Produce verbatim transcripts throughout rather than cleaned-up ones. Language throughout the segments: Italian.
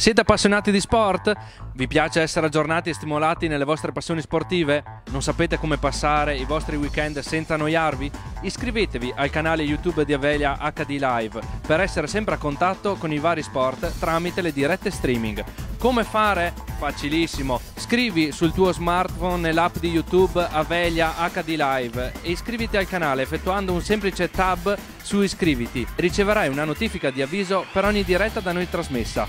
Siete appassionati di sport? Vi piace essere aggiornati e stimolati nelle vostre passioni sportive? Non sapete come passare i vostri weekend senza annoiarvi? Iscrivetevi al canale YouTube di Avelia acca di Live per essere sempre a contatto con i vari sport tramite le dirette streaming. Come fare? Facilissimo! Scrivi sul tuo smartphone nell'app di YouTube Avelia acca di Live e iscriviti al canale effettuando un semplice tab su Iscriviti. Riceverai una notifica di avviso per ogni diretta da noi trasmessa.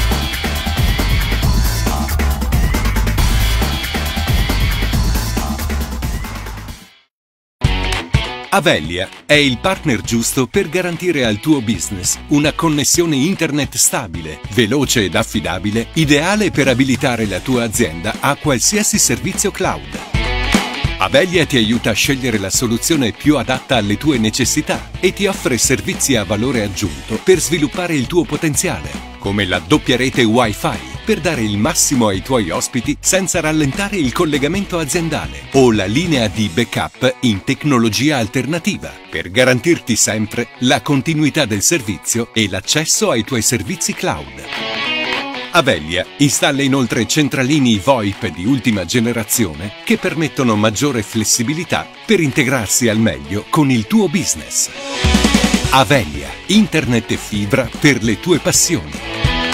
Avelia è il partner giusto per garantire al tuo business una connessione internet stabile, veloce ed affidabile, ideale per abilitare la tua azienda a qualsiasi servizio cloud. Avelia ti aiuta a scegliere la soluzione più adatta alle tue necessità e ti offre servizi a valore aggiunto per sviluppare il tuo potenziale, come la doppia rete Wi-Fi per dare il massimo ai tuoi ospiti senza rallentare il collegamento aziendale, o la linea di backup in tecnologia alternativa per garantirti sempre la continuità del servizio e l'accesso ai tuoi servizi cloud. Avelia installa inoltre centralini VoIP di ultima generazione che permettono maggiore flessibilità per integrarsi al meglio con il tuo business. Avelia, internet e fibra per le tue passioni.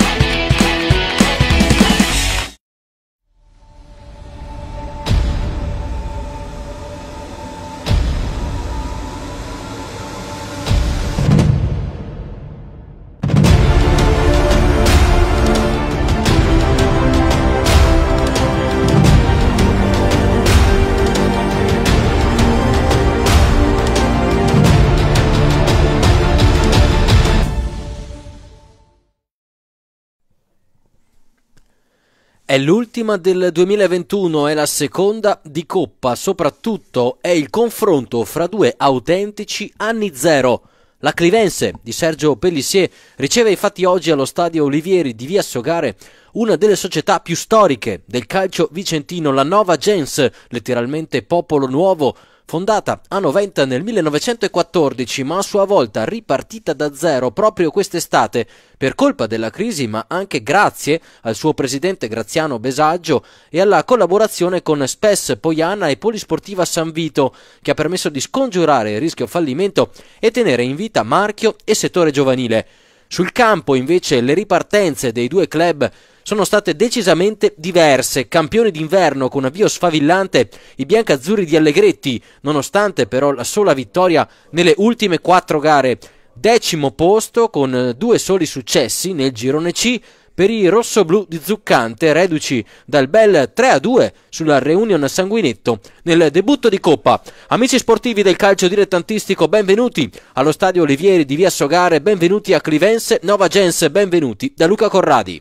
È l'ultima del duemilaventuno, è la seconda di Coppa, soprattutto è il confronto fra due autentici anni zero. La Clivense di Sergio Pellissier riceve infatti oggi allo stadio Olivieri di Via Sogare una delle società più storiche del calcio vicentino, la Nova Gens, letteralmente popolo nuovo, fondata a Noventa nel millenovecentoquattordici, ma a sua volta ripartita da zero proprio quest'estate per colpa della crisi, ma anche grazie al suo presidente Graziano Besaggio e alla collaborazione con Spes Poiana e Polisportiva San Vito, che ha permesso di scongiurare il rischio fallimento e tenere in vita marchio e settore giovanile. Sul campo invece le ripartenze dei due club sono state decisamente diverse. Campioni d'inverno con avvio sfavillante i biancazzurri di Allegretti, nonostante però la sola vittoria nelle ultime quattro gare. Decimo posto con due soli successi nel girone C per i rossoblù di Zuccante, reduci dal bel tre a due sulla Reunion Sanguinetto nel debutto di Coppa. Amici sportivi del calcio dilettantistico, benvenuti allo stadio Olivieri di Via Sogare, benvenuti a Clivense Nova Gens, benvenuti da Luca Corradi.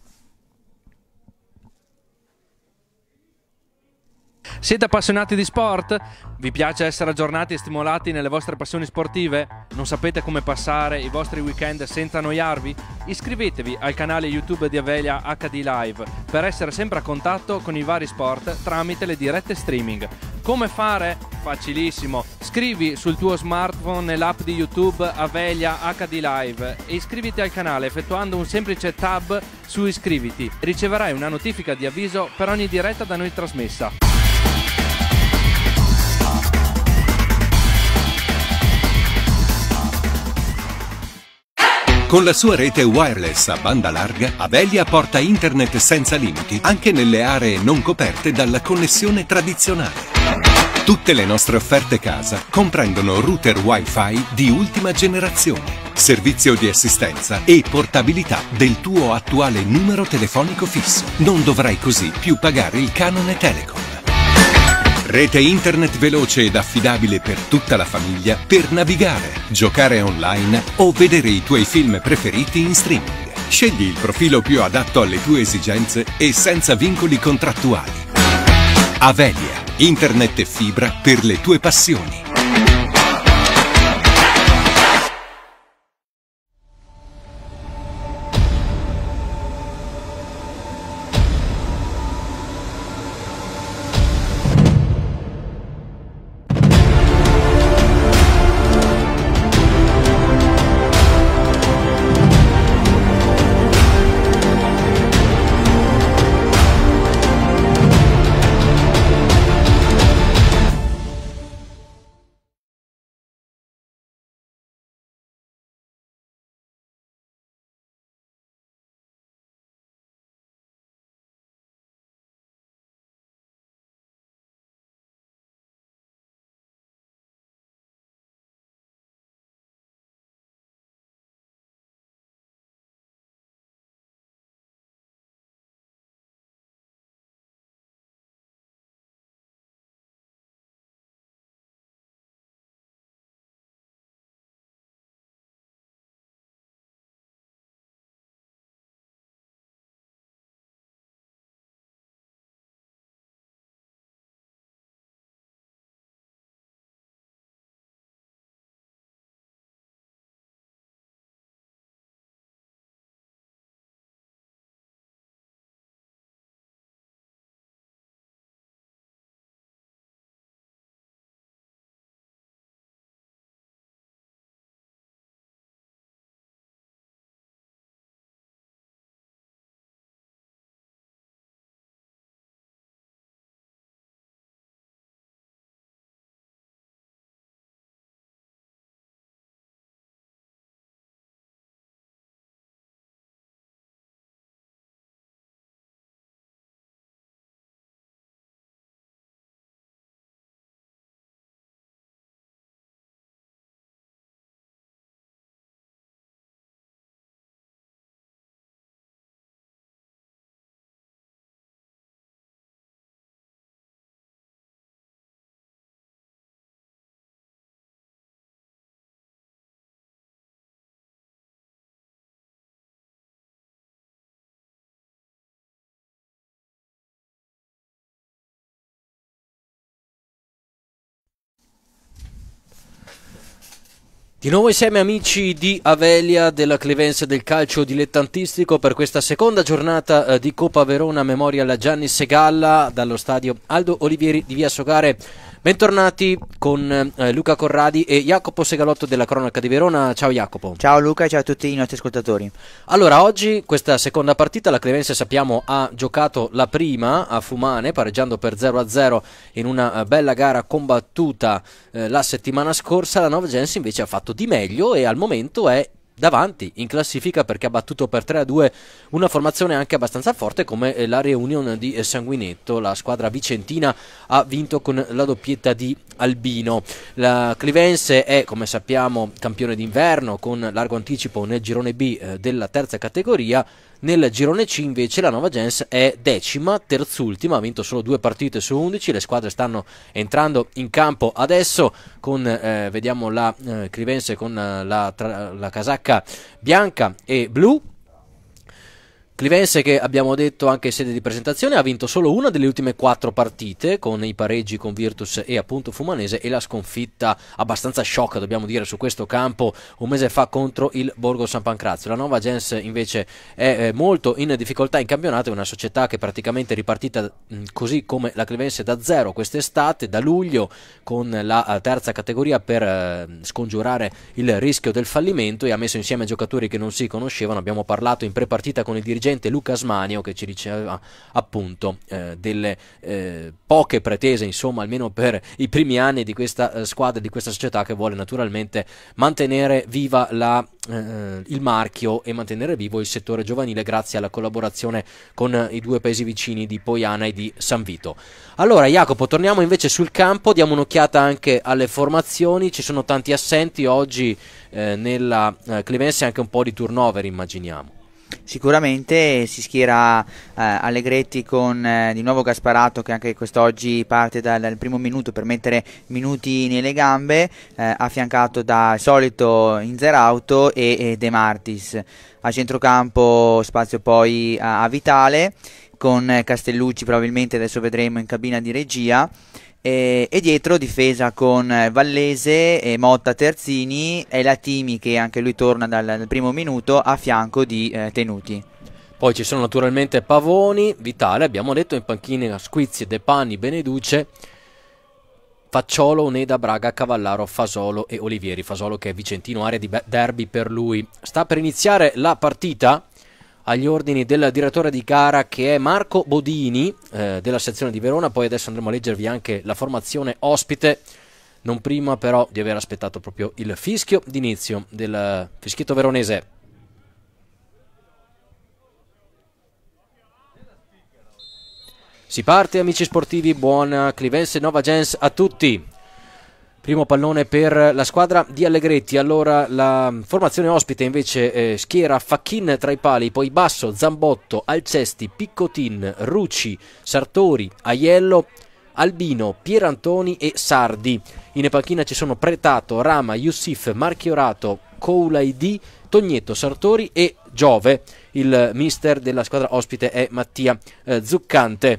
Siete appassionati di sport? Vi piace essere aggiornati e stimolati nelle vostre passioni sportive? Non sapete come passare i vostri weekend senza annoiarvi? Iscrivetevi al canale YouTube di Avelia acca di Live per essere sempre a contatto con i vari sport tramite le dirette streaming. Come fare? Facilissimo! Scrivi sul tuo smartphone nell'app di YouTube Avelia acca di Live e iscriviti al canale effettuando un semplice tab su Iscriviti. Riceverai una notifica di avviso per ogni diretta da noi trasmessa. Con la sua rete wireless a banda larga, Avelia porta internet senza limiti anche nelle aree non coperte dalla connessione tradizionale. Tutte le nostre offerte casa comprendono router Wi-Fi di ultima generazione, servizio di assistenza e portabilità del tuo attuale numero telefonico fisso. Non dovrai così più pagare il canone Telecom. Rete internet veloce ed affidabile per tutta la famiglia per navigare, giocare online o vedere i tuoi film preferiti in streaming. Scegli il profilo più adatto alle tue esigenze e senza vincoli contrattuali. Avelia, internet e fibra per le tue passioni. Di nuovo insieme amici di Avelia della Clivense del calcio dilettantistico per questa seconda giornata eh, di Coppa Verona Memorial Gianni Segalla dallo stadio Aldo Olivieri di Via Sogare. Bentornati con eh, Luca Corradi e Jacopo Segalotto della Cronaca di Verona. Ciao Jacopo. Ciao Luca e ciao a tutti i nostri ascoltatori. Allora, oggi questa seconda partita la Clivense sappiamo ha giocato la prima a Fumane pareggiando per zero a zero in una uh, bella gara combattuta eh, la settimana scorsa. La Nova Gens invece ha fatto di meglio e al momento è davanti in classifica perché ha battuto per tre a due una formazione anche abbastanza forte come la Reunion di Sanguinetto. La squadra vicentina ha vinto con la doppietta di Albino. La Clivense è, come sappiamo, campione d'inverno con largo anticipo nel girone B eh, della terza categoria. Nel girone C invece la Nova Gens è decima, terzultima, ha vinto solo due partite su undici, le squadre stanno entrando in campo adesso con, eh, vediamo la eh, Clivense con eh, la, tra, la casacca bianca e blu. Clivense che abbiamo detto anche in sede di presentazione ha vinto solo una delle ultime quattro partite con i pareggi con Virtus e appunto Fumanese e la sconfitta abbastanza shock dobbiamo dire su questo campo un mese fa contro il Borgo San Pancrazio. La Nova Gens invece è eh, molto in difficoltà in campionato, è una società che è praticamente ripartita mh, così come la Clivense da zero quest'estate, da luglio con la uh, terza categoria per uh, scongiurare il rischio del fallimento e ha messo insieme giocatori che non si conoscevano. Abbiamo parlato in prepartita con il dirigente Luca Asmanio che ci diceva appunto eh, delle eh, poche pretese insomma almeno per i primi anni di questa eh, squadra, di questa società che vuole naturalmente mantenere viva la, eh, il marchio e mantenere vivo il settore giovanile grazie alla collaborazione con eh, i due paesi vicini di Poiana e di San Vito. Allora Jacopo, torniamo invece sul campo, diamo un'occhiata anche alle formazioni, ci sono tanti assenti oggi eh, nella eh, Clivense, anche un po' di turnover immaginiamo. Sicuramente si schiera eh, Allegretti con eh, di nuovo Gasparato che anche quest'oggi parte dal, dal primo minuto per mettere minuti nelle gambe, eh, affiancato da solito Inzerauto e, e De Martis. A centrocampo spazio poi a, a Vitale con Castellucci probabilmente adesso vedremo in cabina di regia. E, e dietro difesa con Vallese e Motta Terzini e Latimi che anche lui torna dal, dal primo minuto a fianco di eh, Tenuti. Poi ci sono naturalmente Pavoni, Vitale, abbiamo detto in panchina Squizzi, De Panni, Beneduce, Facciolo, Oneda, Braga, Cavallaro, Fasolo e Olivieri. Fasolo che è vicentino, area di derby per lui. Sta per iniziare la partita agli ordini del direttore di gara che è Marco Bodini eh, della sezione di Verona. Poi adesso andremo a leggervi anche la formazione ospite, non prima però di aver aspettato proprio il fischio d'inizio del fischietto veronese. Si parte amici sportivi, buona Clivense Nova Gens a tutti. Primo pallone per la squadra di Allegretti. Allora la formazione ospite invece eh, schiera Facchin tra i pali, poi Basso, Zambotto, Alcesti, Piccotin, Rucci, Sartori, Aiello, Albino, Pierantoni e Sardi. In panchina ci sono Pretato, Rama, Youssif, Marchiorato, Koulaidi, Tognetto, Sartori e Giove. Il mister della squadra ospite è Mattia eh, Zuccante.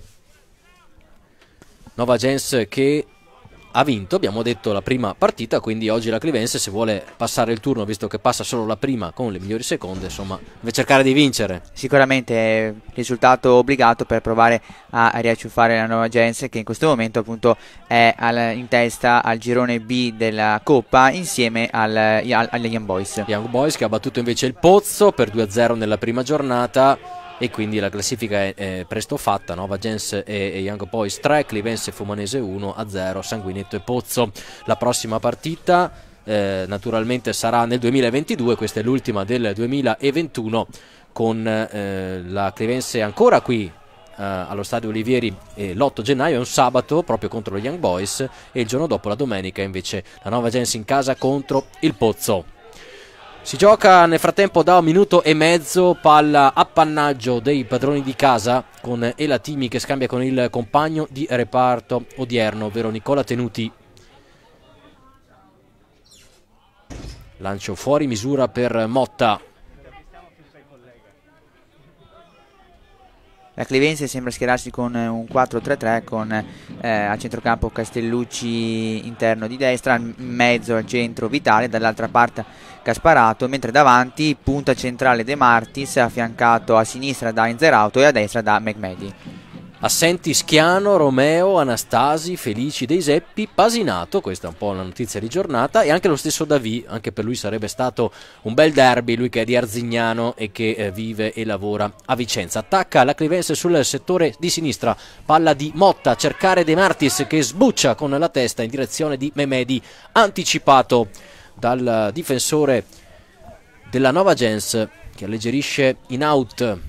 Nova Gens che ha vinto, abbiamo detto, la prima partita, quindi oggi la Clivense se vuole passare il turno, visto che passa solo la prima con le migliori seconde, insomma, deve cercare di vincere. Sicuramente è risultato obbligato per provare a riacciuffare la Nova Gens che in questo momento appunto è al, in testa al girone B della Coppa insieme al, al, agli Young Boys. Young Boys che ha battuto invece il Pozzo per due a zero nella prima giornata. E quindi la classifica è, è presto fatta, Nova Gens e, e Young Boys tre, Clivense e Fumanese uno a zero, Sanguinetto e Pozzo. La prossima partita eh, naturalmente sarà nel duemilaventidue, questa è l'ultima del duemilaventuno con eh, la Clivense ancora qui eh, allo stadio Olivieri eh, l'otto gennaio, è un sabato proprio contro lo Young Boys e il giorno dopo la domenica invece la Nova Gens in casa contro il Pozzo. Si gioca nel frattempo da un minuto e mezzo, palla appannaggio dei padroni di casa con Elatimi che scambia con il compagno di reparto odierno, ovvero Nicola Tenuti. Lancio fuori misura per Motta. La Clivense sembra schierarsi con un quattro tre tre con eh, a centrocampo Castellucci interno di destra, in mezzo al centro Vitale, dall'altra parte Gasparato, mentre davanti punta centrale De Martis, affiancato a sinistra da Inzerauto e a destra da Mehmedi. Assenti Schiano, Romeo, Anastasi, Felici, Dei Seppi, Pasinato, questa è un po' la notizia di giornata, e anche lo stesso Davì, anche per lui sarebbe stato un bel derby, lui che è di Arzignano e che eh, vive e lavora a Vicenza. Attacca la Clivense sul settore di sinistra, palla di Motta, cercare De Martis che sbuccia con la testa in direzione di Mehmedi, anticipato dal difensore della Nova Gens che alleggerisce in out.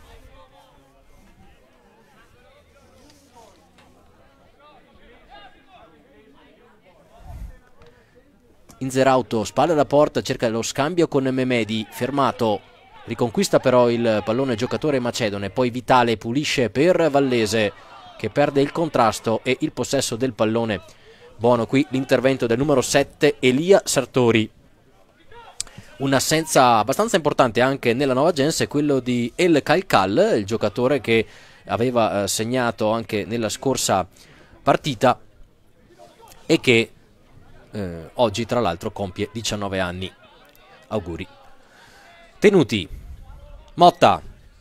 Inzerauto, spalle alla porta, cerca lo scambio con Mehmedi, fermato, riconquista però il pallone giocatore macedone, poi Vitale pulisce per Vallese che perde il contrasto e il possesso del pallone. Buono qui l'intervento del numero sette Elia Sartori. Un'assenza abbastanza importante anche nella Nova Gens è quello di El Kalkal, il giocatore che aveva eh, segnato anche nella scorsa partita e che Eh, oggi tra l'altro compie diciannove anni. Auguri. Tenuti. Motta.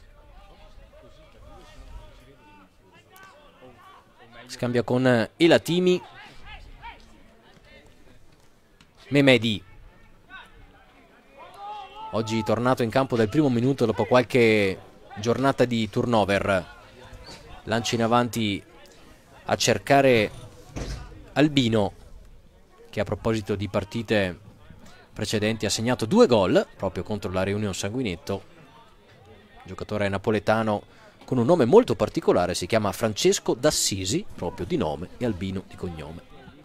Scambia con Elatimi. Mehmedi. Oggi tornato in campo dal primo minuto dopo qualche giornata di turnover. Lancia in avanti a cercare Albino, che a proposito di partite precedenti ha segnato due gol proprio contro la Reunion Sanguinetto. Giocatore napoletano con un nome molto particolare, si chiama Francesco D'Assisi, proprio di nome, e Albino di cognome.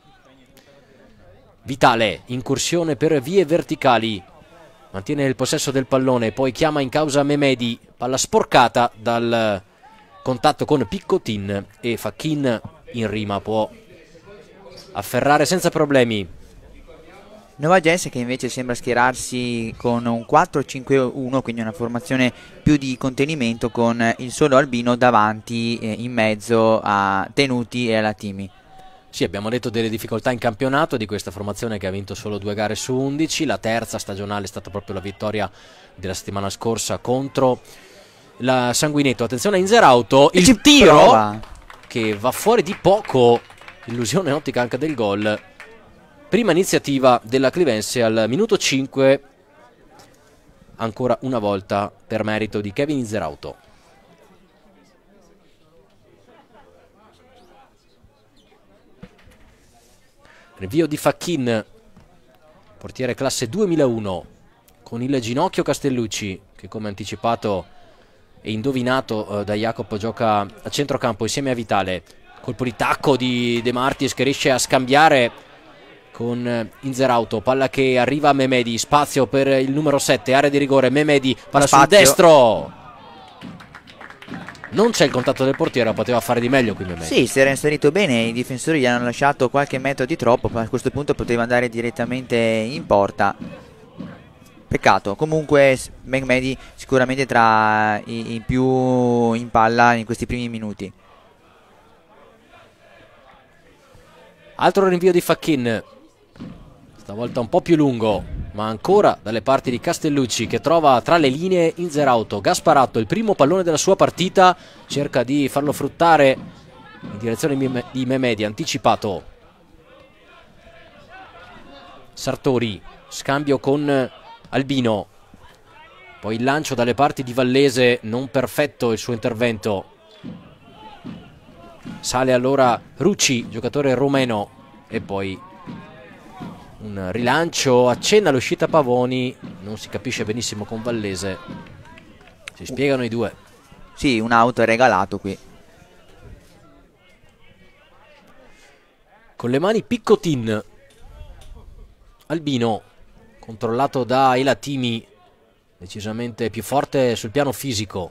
Vitale, incursione per vie verticali, mantiene il possesso del pallone, poi chiama in causa Mehmedi, palla sporcata dal contatto con Piccotin e Facchin in rima può afferrare senza problemi. Nova Gens che invece sembra schierarsi con un quattro cinque uno, quindi una formazione più di contenimento con il solo Albino davanti eh, in mezzo a Tenuti e Alatimi. Sì, abbiamo detto delle difficoltà in campionato di questa formazione che ha vinto solo due gare su undici. La terza stagionale è stata proprio la vittoria della settimana scorsa contro la Sanguinetto. Attenzione a Inzerauto, il ci tiro prova, che va fuori di poco, illusione ottica anche del gol. Prima iniziativa della Clivense al minuto cinque, ancora una volta per merito di Kevin Inzerauto. Rinvio di Facchin, portiere classe duemilauno, con il ginocchio Castellucci che come anticipato e indovinato eh, da Jacopo gioca a centrocampo insieme a Vitale. Colpo di tacco di De Martis che riesce a scambiare con Inzerauto, palla che arriva a Mehmedi, spazio per il numero sette, area di rigore, Mehmedi, palla sul destro, non c'è il contatto del portiere, poteva fare di meglio qui Mehmedi. Sì, si era inserito bene, i difensori gli hanno lasciato qualche metro di troppo, ma a questo punto poteva andare direttamente in porta. Peccato, comunque Mehmedi sicuramente tra i, i più in palla in questi primi minuti. Altro rinvio di Facchin, stavolta un po' più lungo, ma ancora dalle parti di Castellucci che trova tra le linee Inzerauto. Gasparato, il primo pallone della sua partita, cerca di farlo fruttare in direzione di Mehmedi, anticipato. Sartori, scambio con Albino, poi il lancio dalle parti di Vallese, non perfetto il suo intervento. Sale allora Rucci, giocatore rumeno, e poi un rilancio, accenna l'uscita Pavoni, non si capisce benissimo con Vallese, si spiegano i due. Sì, un auto è regalato qui. Con le mani Piccotin, Albino, controllato da Elatimi, decisamente più forte sul piano fisico.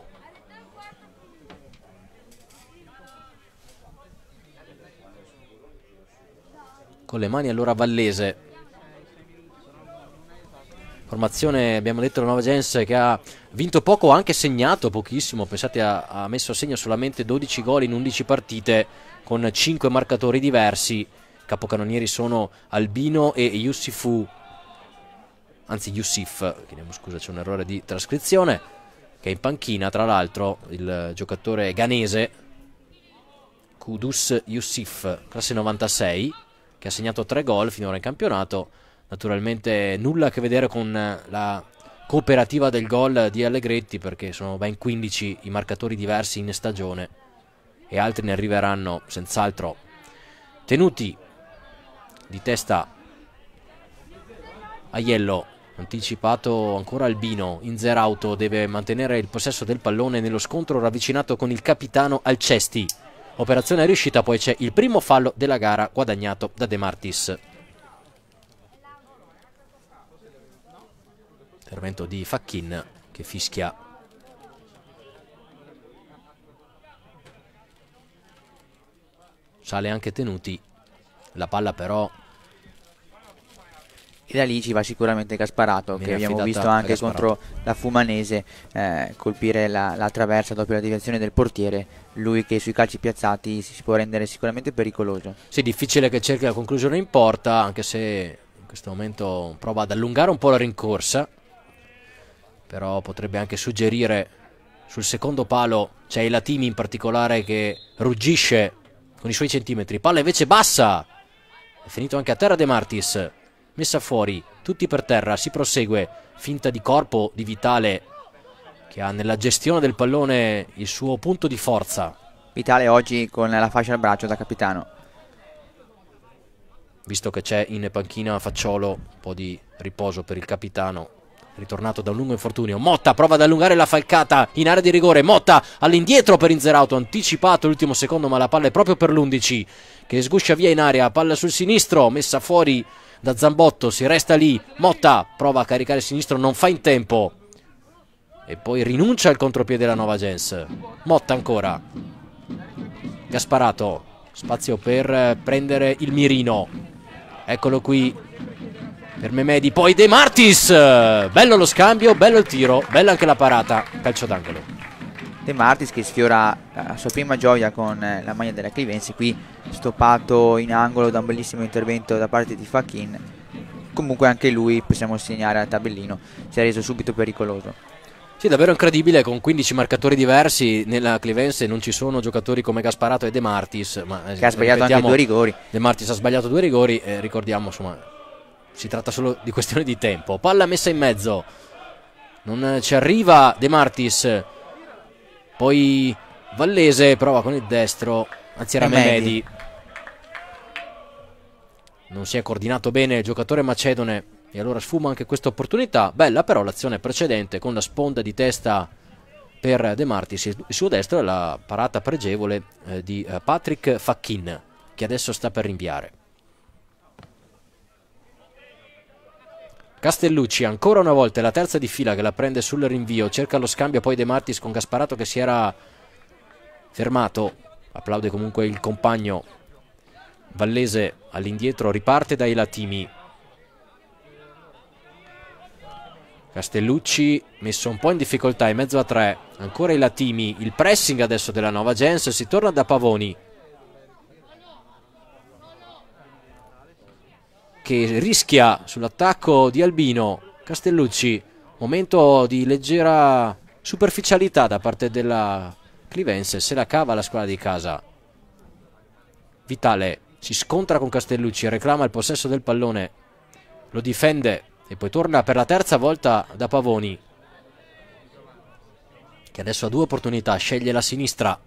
Con le mani allora Vallese, Formazione, abbiamo detto, la Nuova Gens che ha vinto poco, ha anche segnato pochissimo. Pensate, ha, ha messo a segno solamente dodici gol in undici partite con cinque marcatori diversi. Capocannonieri sono Albino e Yusufu, anzi Yusuf, chiediamo scusa, c'è un errore di trascrizione, che è in panchina. Tra l'altro il giocatore ghanese Kudus Yusuf, classe novantasei, che ha segnato tre gol finora in campionato. Naturalmente nulla a che vedere con la cooperativa del gol di Allegretti, perché sono ben quindici i marcatori diversi in stagione e altri ne arriveranno senz'altro. Tenuti di testa Aiello, anticipato ancora Albino. Inzerauto deve mantenere il possesso del pallone nello scontro ravvicinato con il capitano Alcesti. Operazione riuscita, poi c'è il primo fallo della gara guadagnato da De Martis. Intervento di Facchin che fischia. Sale anche Tenuti, la palla però, e da lì ci va sicuramente Gasparato, che abbiamo visto anche contro la Fumanese eh, colpire la, la traversa dopo la deviazione del portiere. Lui che sui calci piazzati si può rendere sicuramente pericoloso. Sì, difficile che cerchi la conclusione in porta, anche se in questo momento prova ad allungare un po' la rincorsa, però potrebbe anche suggerire. Sul secondo palo c'è il Latimi in particolare che ruggisce con i suoi centimetri. Palla invece bassa, è finito anche a terra De Martis, messa fuori, tutti per terra, si prosegue, finta di corpo di Vitale, che ha nella gestione del pallone il suo punto di forza. Vitale oggi con la fascia al braccio da capitano, visto che c'è in panchina Facciolo, un po' di riposo per il capitano, ritornato da un lungo infortunio. Motta prova ad allungare la falcata in area di rigore. Motta all'indietro per Inzerauto, anticipato l'ultimo secondo, ma la palla è proprio per l'undici che sguscia via in area. Palla sul sinistro, messa fuori da Zambotto, si resta lì. Motta prova a caricare il sinistro, non fa in tempo e poi rinuncia al contropiede della Nuova Gens. Motta ancora, Gasparato, spazio per prendere il mirino, eccolo qui per Memedi, poi De Martis, bello lo scambio, bello il tiro, bella anche la parata, calcio d'angolo. De Martis che sfiora la sua prima gioia con la maglia della Clivense, qui stoppato in angolo da un bellissimo intervento da parte di Facchin. Comunque anche lui, possiamo segnare al tabellino, si è reso subito pericoloso. Sì, davvero incredibile, con quindici marcatori diversi nella Clivense non ci sono giocatori come Gasparato e De Martis, ma che ha sbagliato anche due rigori. De Martis ha sbagliato due rigori e ricordiamo, insomma, si tratta solo di questione di tempo. Palla messa in mezzo, non ci arriva De Martis, poi Vallese prova con il destro, anzi era Memedi, non si è coordinato bene il giocatore macedone e allora sfuma anche questa opportunità. Bella però l'azione precedente con la sponda di testa per De Martis, il suo destro, e la parata pregevole eh, di eh, Patrick Facchin, che adesso sta per rinviare. Castellucci ancora una volta, è la terza di fila che la prende sul rinvio, cerca lo scambio poi De Martis con Gasparato che si era fermato, applaude comunque il compagno. Vallese all'indietro, riparte dai Latimi. Castellucci messo un po' in difficoltà in mezzo a tre, ancora i Latimi, il pressing adesso della Nuova Gens, si torna da Pavoni che rischia sull'attacco di Albino. Castellucci, momento di leggera superficialità da parte della Clivense, se la cava la squadra di casa. Vitale si scontra con Castellucci, reclama il possesso del pallone, lo difende e poi torna per la terza volta da Pavoni, che adesso ha due opportunità, sceglie la sinistra.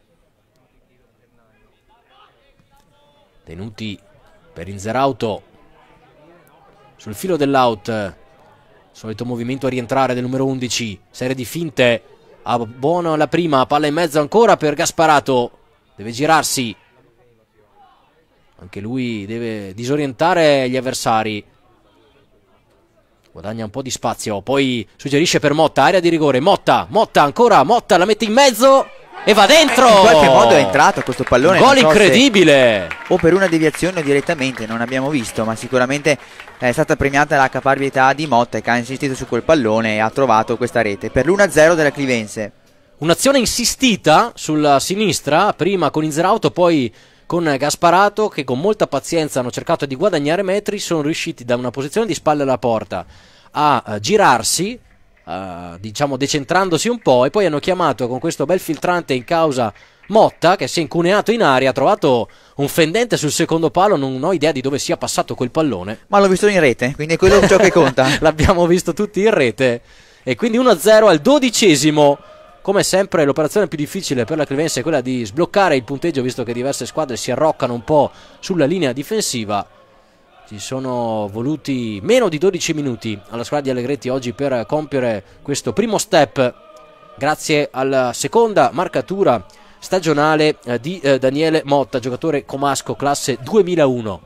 Tenuti per Inzerauto, sul filo dell'out, solito movimento a rientrare del numero undici, serie di finte, a buono la prima, palla in mezzo ancora per Gasparato, deve girarsi, anche lui deve disorientare gli avversari, guadagna un po' di spazio, poi suggerisce per Motta, area di rigore, Motta, Motta ancora, Motta la mette in mezzo e va dentro. In qualche modo è entrato questo pallone. Gol so incredibile. O per una deviazione o direttamente, non abbiamo visto, ma sicuramente è stata premiata la caparbietà di Motta, che ha insistito su quel pallone e ha trovato questa rete per l'uno a zero della Clivense. Un'azione insistita sulla sinistra, prima con Inzerauto, poi con Gasparato, che con molta pazienza hanno cercato di guadagnare metri, sono riusciti da una posizione di spalle alla porta a uh, girarsi, uh, diciamo decentrandosi un po', e poi hanno chiamato con questo bel filtrante in causa Motta, che si è incuneato in aria, ha trovato un fendente sul secondo palo, non ho idea di dove sia passato quel pallone. Ma l'ho visto in rete, quindi è quello ciò che conta. L'abbiamo visto tutti in rete, e quindi uno a zero al dodicesimo. Come sempre l'operazione più difficile per la Clivense è quella di sbloccare il punteggio, visto che diverse squadre si arroccano un po' sulla linea difensiva. Ci sono voluti meno di dodici minuti alla squadra di Allegretti oggi per compiere questo primo step, grazie alla seconda marcatura stagionale eh, di eh, Daniele Motta, giocatore comasco classe duemilauno.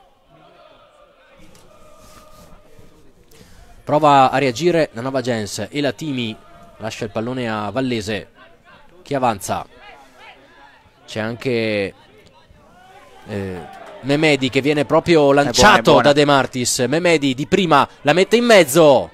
Prova a reagire la Nova Gens e la Timi lascia il pallone a Vallese, che avanza. C'è anche eh, Memedi che viene proprio lanciato è buona, è buona. da De Martis. Memedi di prima la mette in mezzo,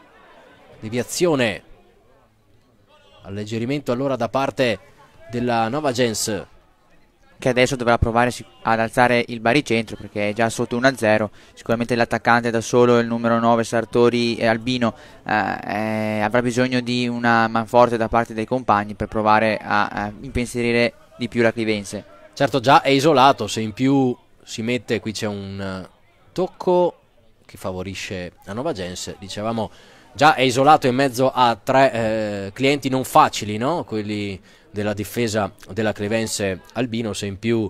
deviazione, alleggerimento allora da parte della Nova Gens, che adesso dovrà provare ad alzare il baricentro, perché è già sotto uno a zero. Sicuramente l'attaccante da solo, il numero nove Sartori e Albino, eh, eh, avrà bisogno di una manforte da parte dei compagni per provare a, a impensierire di più la Clivense. Certo, già è isolato, se in più si mette, qui c'è un tocco che favorisce la Nova Gens, dicevamo già è isolato in mezzo a tre eh, clienti non facili, no? Quelli della difesa della Clivense. Albino, se in più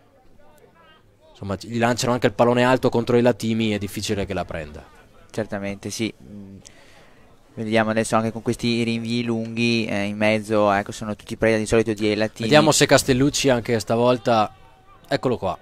insomma gli lanciano anche il pallone alto contro i Latimi, è difficile che la prenda. Certamente sì. Vediamo adesso anche con questi rinvii lunghi eh, in mezzo, ecco, sono tutti preda di solito di Latimi. Vediamo se Castellucci anche stavolta, eccolo qua,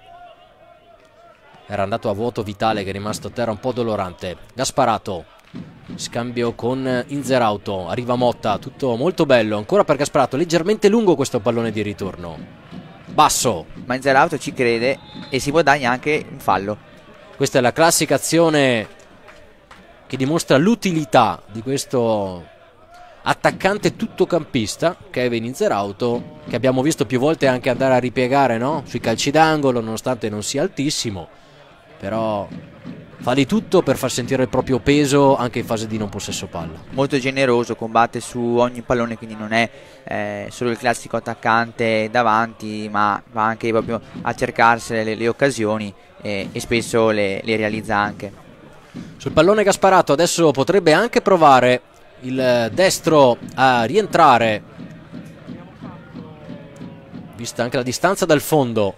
era andato a vuoto Vitale, che è rimasto a terra un po' dolorante. Gasparato, scambio con Inzerauto, arriva Motta, tutto molto bello ancora per Gasparato, leggermente lungo questo pallone di ritorno, basso, ma Inzerauto ci crede e si guadagna anche un fallo. Questa è la classica azione che dimostra l'utilità di questo attaccante tuttocampista Kevin Inzerauto, che abbiamo visto più volte anche andare a ripiegare, no? Sui calci d'angolo, nonostante non sia altissimo, però fa di tutto per far sentire il proprio peso anche in fase di non possesso palla. Molto generoso, combatte su ogni pallone, quindi non è eh, solo il classico attaccante davanti, ma va anche proprio a cercarsene le, le occasioni e, e spesso le, le realizza anche. Sul pallone Gasparato adesso potrebbe anche provare il destro a rientrare, vista anche la distanza dal fondo.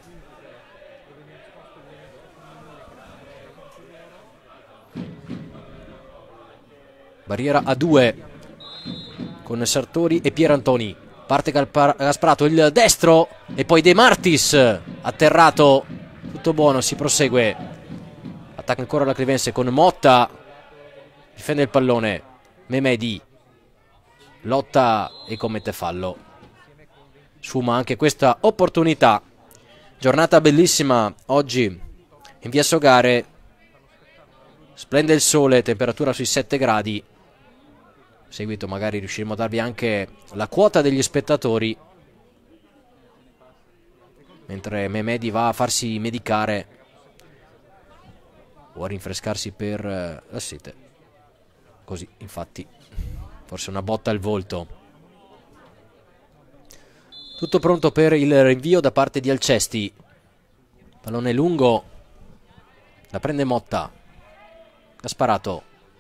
Barriera a due con Sartori e Pierantoni. Parte Gasparato, il destro e poi De Martis atterrato, tutto buono, si prosegue. Attacca ancora la Clivense con Motta, difende il pallone. Memedi lotta e commette fallo. Sfuma anche questa opportunità. Giornata bellissima oggi in via Sogare, splende il sole, temperatura sui sette gradi. Seguito magari riusciremo a darvi anche la quota degli spettatori, mentre Memedi va a farsi medicare o a rinfrescarsi per la sete. Così, infatti, forse una botta al volto. Tutto pronto per il rinvio da parte di Alcesti. Pallone lungo, la prende Motta. Gasparato,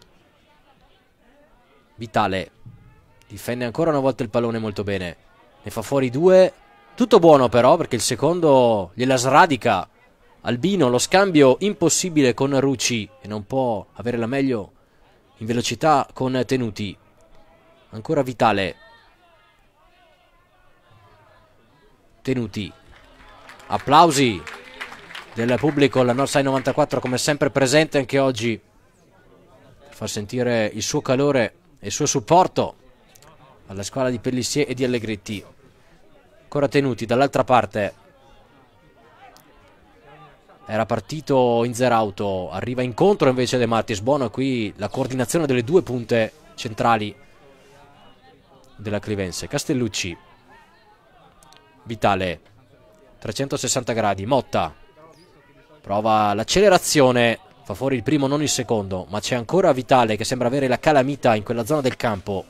Vitale difende ancora una volta il pallone molto bene, ne fa fuori due, tutto buono però, perché il secondo gliela sradica Albino. Lo scambio impossibile con Rucci, e non può avere la meglio in velocità con Tenuti. Ancora Vitale, Tenuti, applausi del pubblico alla Northside novantaquattro, come sempre presente anche oggi, per far sentire il suo calore e il suo supporto alla squadra di Pellissier e di Allegretti. ancora tenuti. Dall'altra parte era partito Inzerauto, arriva incontro invece De Martis. Buono qui la coordinazione delle due punte centrali della Clivense. Castellucci, Vitale, trecentosessanta gradi. Motta prova l'accelerazione, fa fuori il primo, non il secondo, ma c'è ancora Vitale che sembra avere la calamita in quella zona del campo.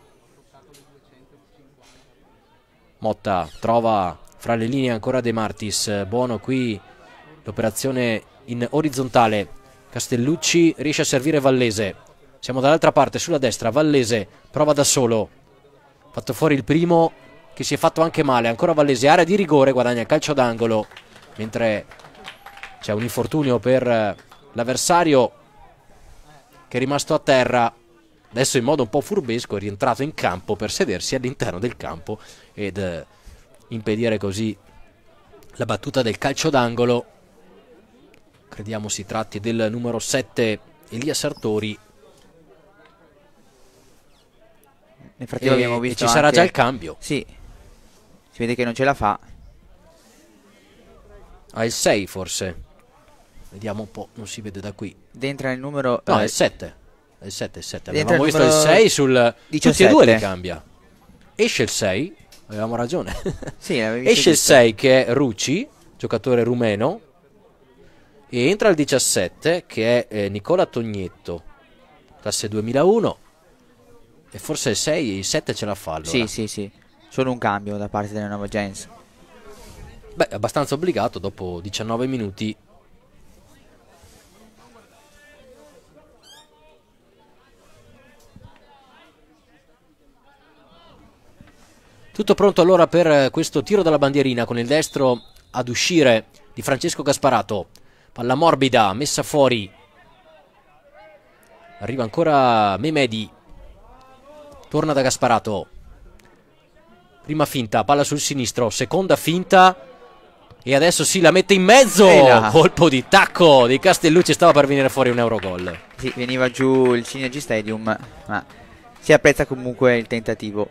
Motta trova fra le linee ancora De Martis. Buono qui l'operazione in orizzontale. Castellucci riesce a servire Vallese. Siamo dall'altra parte, sulla destra. Vallese prova da solo, fatto fuori il primo, che si è fatto anche male. Ancora Vallese, area di rigore, guadagna calcio d'angolo, mentre c'è un infortunio per l'avversario che è rimasto a terra. Adesso in modo un po' furbesco è rientrato in campo per sedersi all'interno del campo ed eh, impedire così la battuta del calcio d'angolo. Crediamo si tratti del numero sette Elia Sartori. Nel frattempo abbiamo visto e ci sarà anche... già il cambio. Sì, si vede che non ce la fa. Ha il sei forse. Vediamo un po', non si vede da qui. Dentro il numero... No, eh, è il sette. È il sette, il sette. Dentro Avevamo il visto il numero sei sul... diciassette. Tutti e due li cambia. Esce il sei, avevamo ragione. Sì, l'avevi visto Esce il giusto. sei che è Rucci, giocatore rumeno, e entra il diciassette che è eh, Nicola Tognetto, classe duemilauno, e forse il sei e il sette ce la fa allora. Sì, sì, sì. Solo un cambio da parte della Nuova Gens. Beh, abbastanza obbligato dopo diciannove minuti. Tutto pronto allora per questo tiro dalla bandierina, con il destro ad uscire di Francesco Gasparato. Palla morbida, messa fuori. Arriva ancora Memedi. Torna da Gasparato. Prima finta, palla sul sinistro, seconda finta. E adesso si la mette in mezzo. Colpo di tacco di Castellucci, stava per venire fuori un Eurogol. Sì, veniva giù il Synergy Stadium, ma si apprezza comunque il tentativo.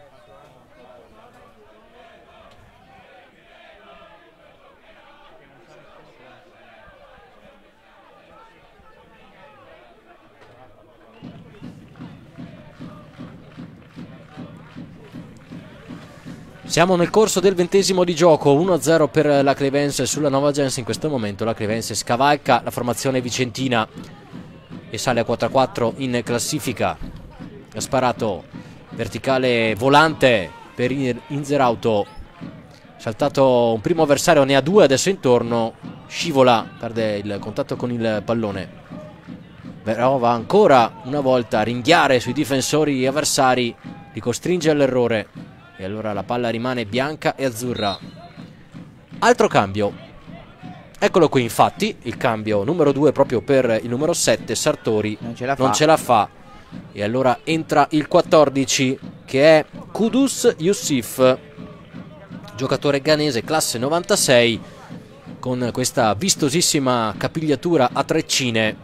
Siamo nel corso del ventesimo di gioco, uno a zero per la Clivense sulla Nuova Gens. In questo momento la Clivense scavalca la formazione vicentina e sale a quattro a quattro in classifica. Gasparato, verticale volante per Inzerauto, saltato un primo avversario, ne ha due adesso intorno, scivola, perde il contatto con il pallone. Però va ancora una volta a ringhiare sui difensori avversari, li costringe all'errore. E allora la palla rimane bianca e azzurra. Altro cambio. Eccolo qui infatti, il cambio numero due proprio per il numero sette, Sartori. Non ce la fa. Non ce la fa. E allora entra il quattordici, che è Kudus Youssef, giocatore ghanese, classe novantasei, con questa vistosissima capigliatura a treccine.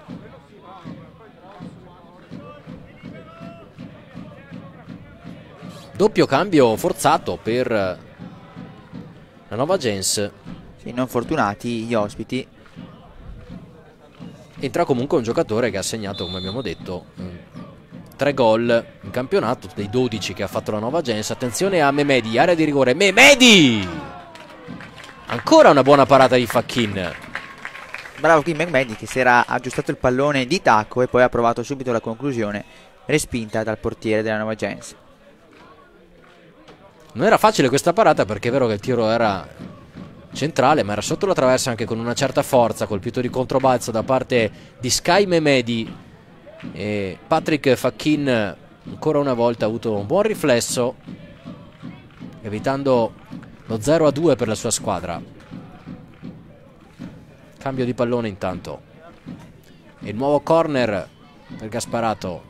Doppio cambio forzato per la Nuova Gens. Sì, non fortunati gli ospiti. Entra comunque un giocatore che ha segnato, come abbiamo detto, tre gol in campionato, dei dodici che ha fatto la Nuova Gens. Attenzione a Memedi, area di rigore. Memedi! Ancora una buona parata di Facchin. Bravo qui Memedi, che si era aggiustato il pallone di tacco e poi ha provato subito la conclusione, respinta dal portiere della Nuova Gens. Non era facile questa parata, perché è vero che il tiro era centrale, ma era sotto la traversa anche con una certa forza, colpito di controbalzo da parte di Sky Memedi. E Patrick Facchin ancora una volta ha avuto un buon riflesso, evitando lo zero a due per la sua squadra. Cambio di pallone intanto. E il nuovo corner per Gasparato.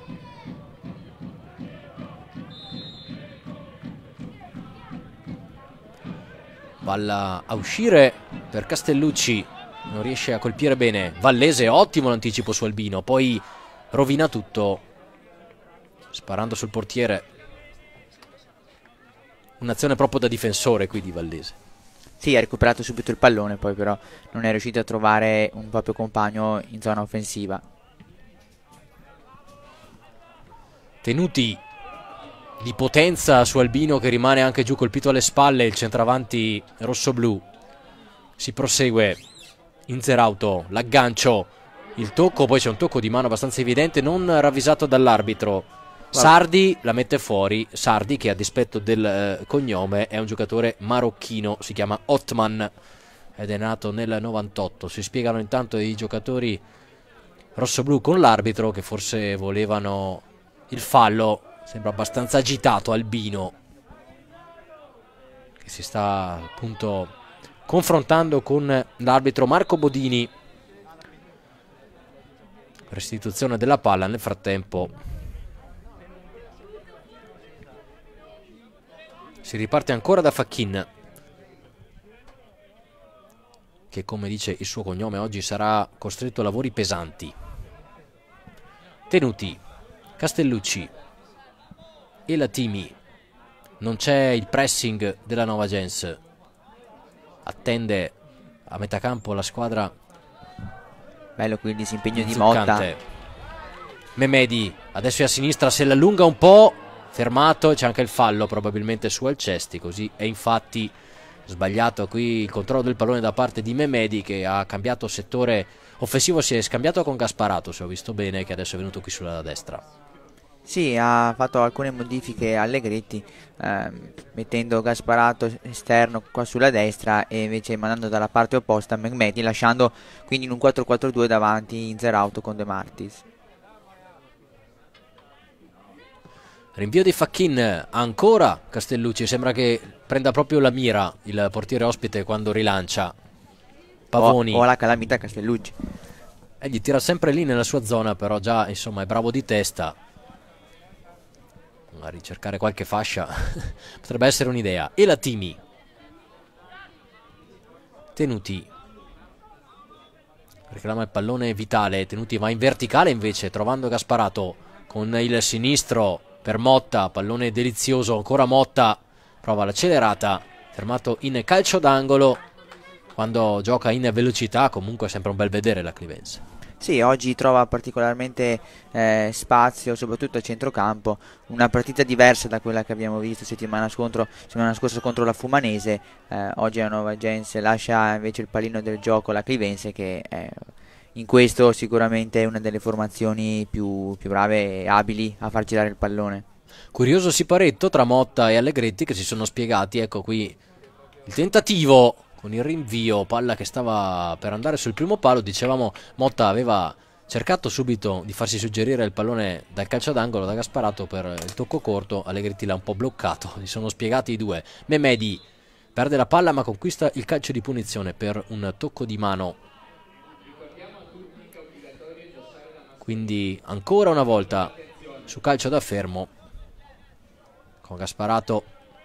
Palla a uscire per Castellucci, non riesce a colpire bene. Vallese, ottimo l'anticipo su Albino, poi rovina tutto sparando sul portiere. un'azione proprio da difensore qui di Vallese. Sì, ha recuperato subito il pallone, poi però non è riuscito a trovare un proprio compagno in zona offensiva. Tenuti di potenza su Albino, che rimane anche giù colpito alle spalle, il centravanti rossoblu. Si prosegue, Inzerauto, l'aggancio, il tocco, poi c'è un tocco di mano abbastanza evidente, non ravvisato dall'arbitro. Sardi la mette fuori, Sardi che a dispetto del eh, cognome è un giocatore marocchino, si chiama Othman ed è nato nel novantotto. Si spiegano intanto i giocatori rossoblu con l'arbitro, che forse volevano il fallo. Sembra abbastanza agitato Albino, che si sta appunto confrontando con l'arbitro Marco Bodini. Restituzione della palla. Nel frattempo si riparte ancora da Facchin, che come dice il suo cognome oggi sarà costretto a lavori pesanti. Tenuti, Castellucci, Elatimi, non c'è il pressing della Nova Gens, attende a metà campo la squadra. Bello qui il disimpegno di Motta. Memedi adesso è a sinistra, se l'allunga un po', fermato, c'è anche il fallo probabilmente su Alcesti, così è infatti sbagliato qui il controllo del pallone da parte di Memedi, che ha cambiato settore offensivo, si è scambiato con Gasparato, se ho visto bene, che adesso è venuto qui sulla destra. Sì, ha fatto alcune modifiche Allegretti, ehm, mettendo Gasparato esterno qua sulla destra e invece mandando dalla parte opposta Mehmedi, lasciando quindi in un quattro quattro due davanti Inzerauto con De Martis. Rinvio di Facchin, ancora Castellucci, sembra che prenda proprio la mira il portiere ospite quando rilancia. Pavoni. O, o la calamita Castellucci. E gli tira sempre lì nella sua zona, però già insomma è bravo di testa. A ricercare qualche fascia potrebbe essere un'idea. Elatimi, Tenuti reclama il pallone Vitale, Tenuti va in verticale invece trovando Gasparato con il sinistro per Motta, pallone delizioso, ancora Motta prova l'accelerata, fermato in calcio d'angolo. Quando gioca in velocità comunque è sempre un bel vedere la Clivense. Sì, oggi trova particolarmente eh, spazio, soprattutto a centrocampo, una partita diversa da quella che abbiamo visto settimana, scontro, settimana scorsa contro la Fumanese. Eh, oggi la Nova Gens lascia invece il pallino del gioco alla Clivense, che è, in questo sicuramente è una delle formazioni più, più brave e abili a far girare il pallone. Curioso siparetto tra Motta e Allegretti, che si sono spiegati. Ecco qui il tentativo con il rinvio, palla che stava per andare sul primo palo. Dicevamo, Motta aveva cercato subito di farsi suggerire il pallone dal calcio d'angolo da Gasparato per il tocco corto. Allegretti l'ha un po' bloccato, si sono spiegati i due. Memedi perde la palla ma conquista il calcio di punizione per un tocco di mano. Quindi ancora una volta su calcio da fermo con Gasparato.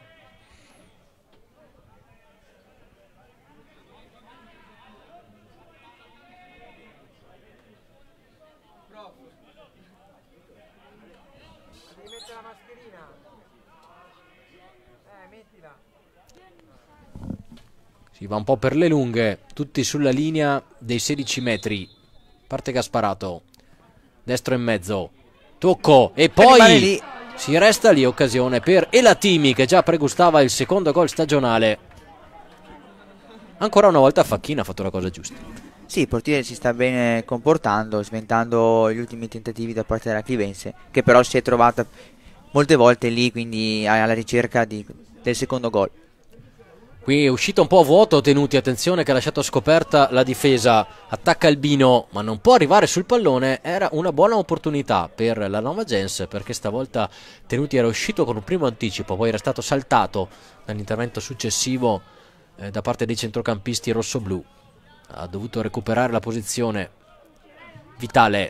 Si va un po' per le lunghe, tutti sulla linea dei sedici metri. Parte Gasparato, destro in mezzo, tocco e poi si resta lì, occasione per Elatimi che già pregustava il secondo gol stagionale. Ancora una volta Facchin ha fatto la cosa giusta. Sì, il portiere si sta bene comportando, sventando gli ultimi tentativi da parte della Clivense, che però si è trovata molte volte lì, quindi alla ricerca di, del secondo gol. Qui è uscito un po' a vuoto Tenuti, attenzione che ha lasciato scoperta la difesa, attacca Albino ma non può arrivare sul pallone. Era una buona opportunità per la Nova Gens, perché stavolta Tenuti era uscito con un primo anticipo, poi era stato saltato dall'intervento successivo eh, da parte dei centrocampisti rossoblu. Ha dovuto recuperare la posizione. Vitale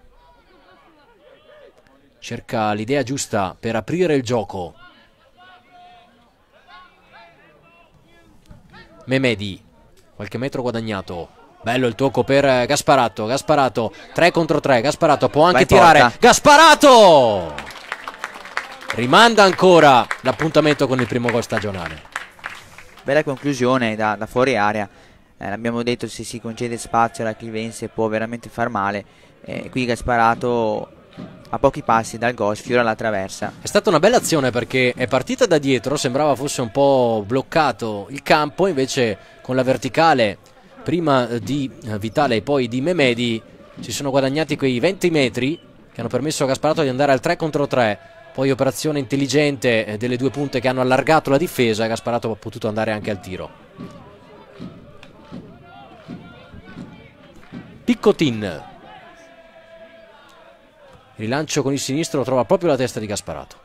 cerca l'idea giusta per aprire il gioco. Memedi, qualche metro guadagnato. Bello il tocco per Gasparato. Gasparato, tre contro tre. Gasparato può anche Vai tirare. porta. Gasparato! rimanda ancora l'appuntamento con il primo gol stagionale. Bella conclusione da, da fuori area, eh, l'abbiamo detto, se si concede spazio alla Clivense può veramente far male, eh, qui Gasparato a pochi passi dal gol sfiora la traversa. È stata una bella azione perché è partita da dietro, sembrava fosse un po' bloccato il campo, invece con la verticale prima di Vitale e poi di Mehmedi si sono guadagnati quei venti metri che hanno permesso a Gasparato di andare al tre contro tre. Poi operazione intelligente delle due punte che hanno allargato la difesa, Gasparato ha potuto andare anche al tiro. Piccotin, rilancio con il sinistro, trova proprio la testa di Gasparato.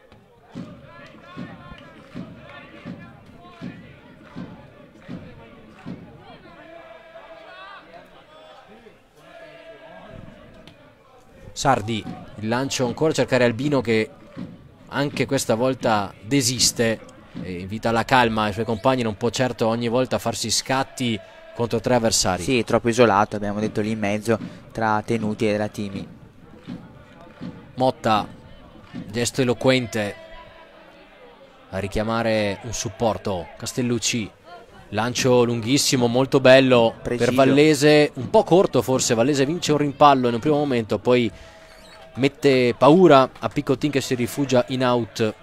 Sardi, il lancio ancora, cercare Albino che anche questa volta desiste e invita la calma ai suoi compagni, non può certo ogni volta farsi scatti contro tre avversari. Sì, troppo isolato, abbiamo detto, lì in mezzo tra Tenuti e Latimi. Motta, gesto eloquente a richiamare un supporto. Castellucci, lancio lunghissimo, molto bello, preciso per Vallese, un po' corto forse. Vallese vince un rimpallo in un primo momento, poi mette paura a Piccotin che si rifugia in out.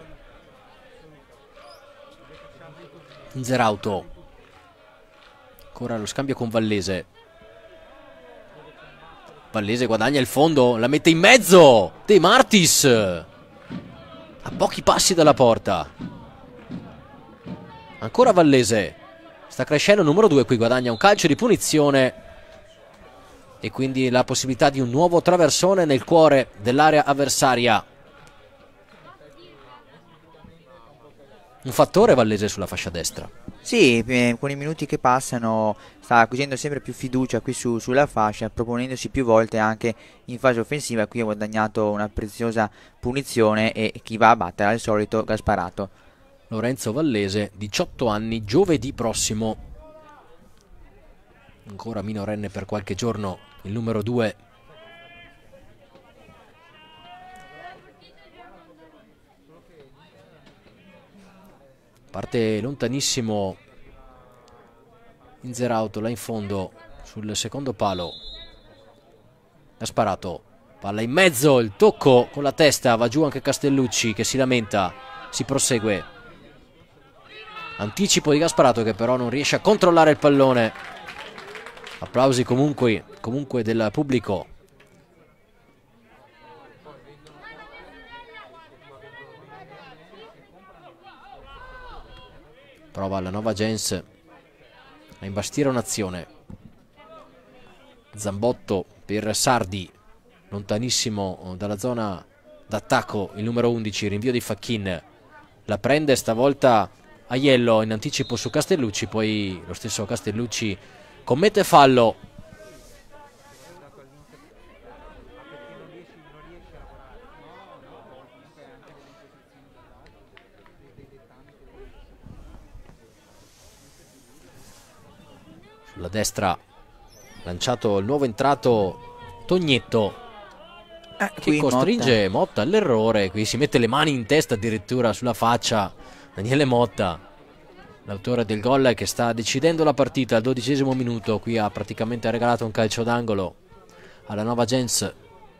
Inzerauto, ancora lo scambio con Vallese. Vallese guadagna il fondo, la mette in mezzo. De Martis a pochi passi dalla porta. Ancora Vallese, sta crescendo, numero due, qui guadagna un calcio di punizione e quindi la possibilità di un nuovo traversone nel cuore dell'area avversaria. Un fattore Vallese sulla fascia destra. Sì, eh, con i minuti che passano sta acquisendo sempre più fiducia qui su, sulla fascia, proponendosi più volte anche in fase offensiva. Qui ha guadagnato una preziosa punizione e chi va a battere al solito Gasparato. Lorenzo Vallese, diciotto anni, giovedì prossimo, ancora minorenne per qualche giorno, il numero due. Parte lontanissimo Inzerauto là in fondo sul secondo palo. Gasparato, palla in mezzo, il tocco con la testa, va giù anche Castellucci che si lamenta, si prosegue. Anticipo di Gasparato che però non riesce a controllare il pallone. Applausi comunque, comunque del pubblico. Prova la Nova Gens a imbastire un'azione. Zambotto per Sardi, lontanissimo dalla zona d'attacco, il numero undici, rinvio di Facchin. La prende stavolta Aiello in anticipo su Castellucci, poi lo stesso Castellucci commette fallo. Sulla destra lanciato il nuovo entrato Tognetto, eh, che costringe Motta, Motta all'errore. Qui si mette le mani in testa addirittura sulla faccia Daniele Motta, l'autore del gol che sta decidendo la partita al dodicesimo minuto. Qui ha praticamente regalato un calcio d'angolo alla Nova Gens.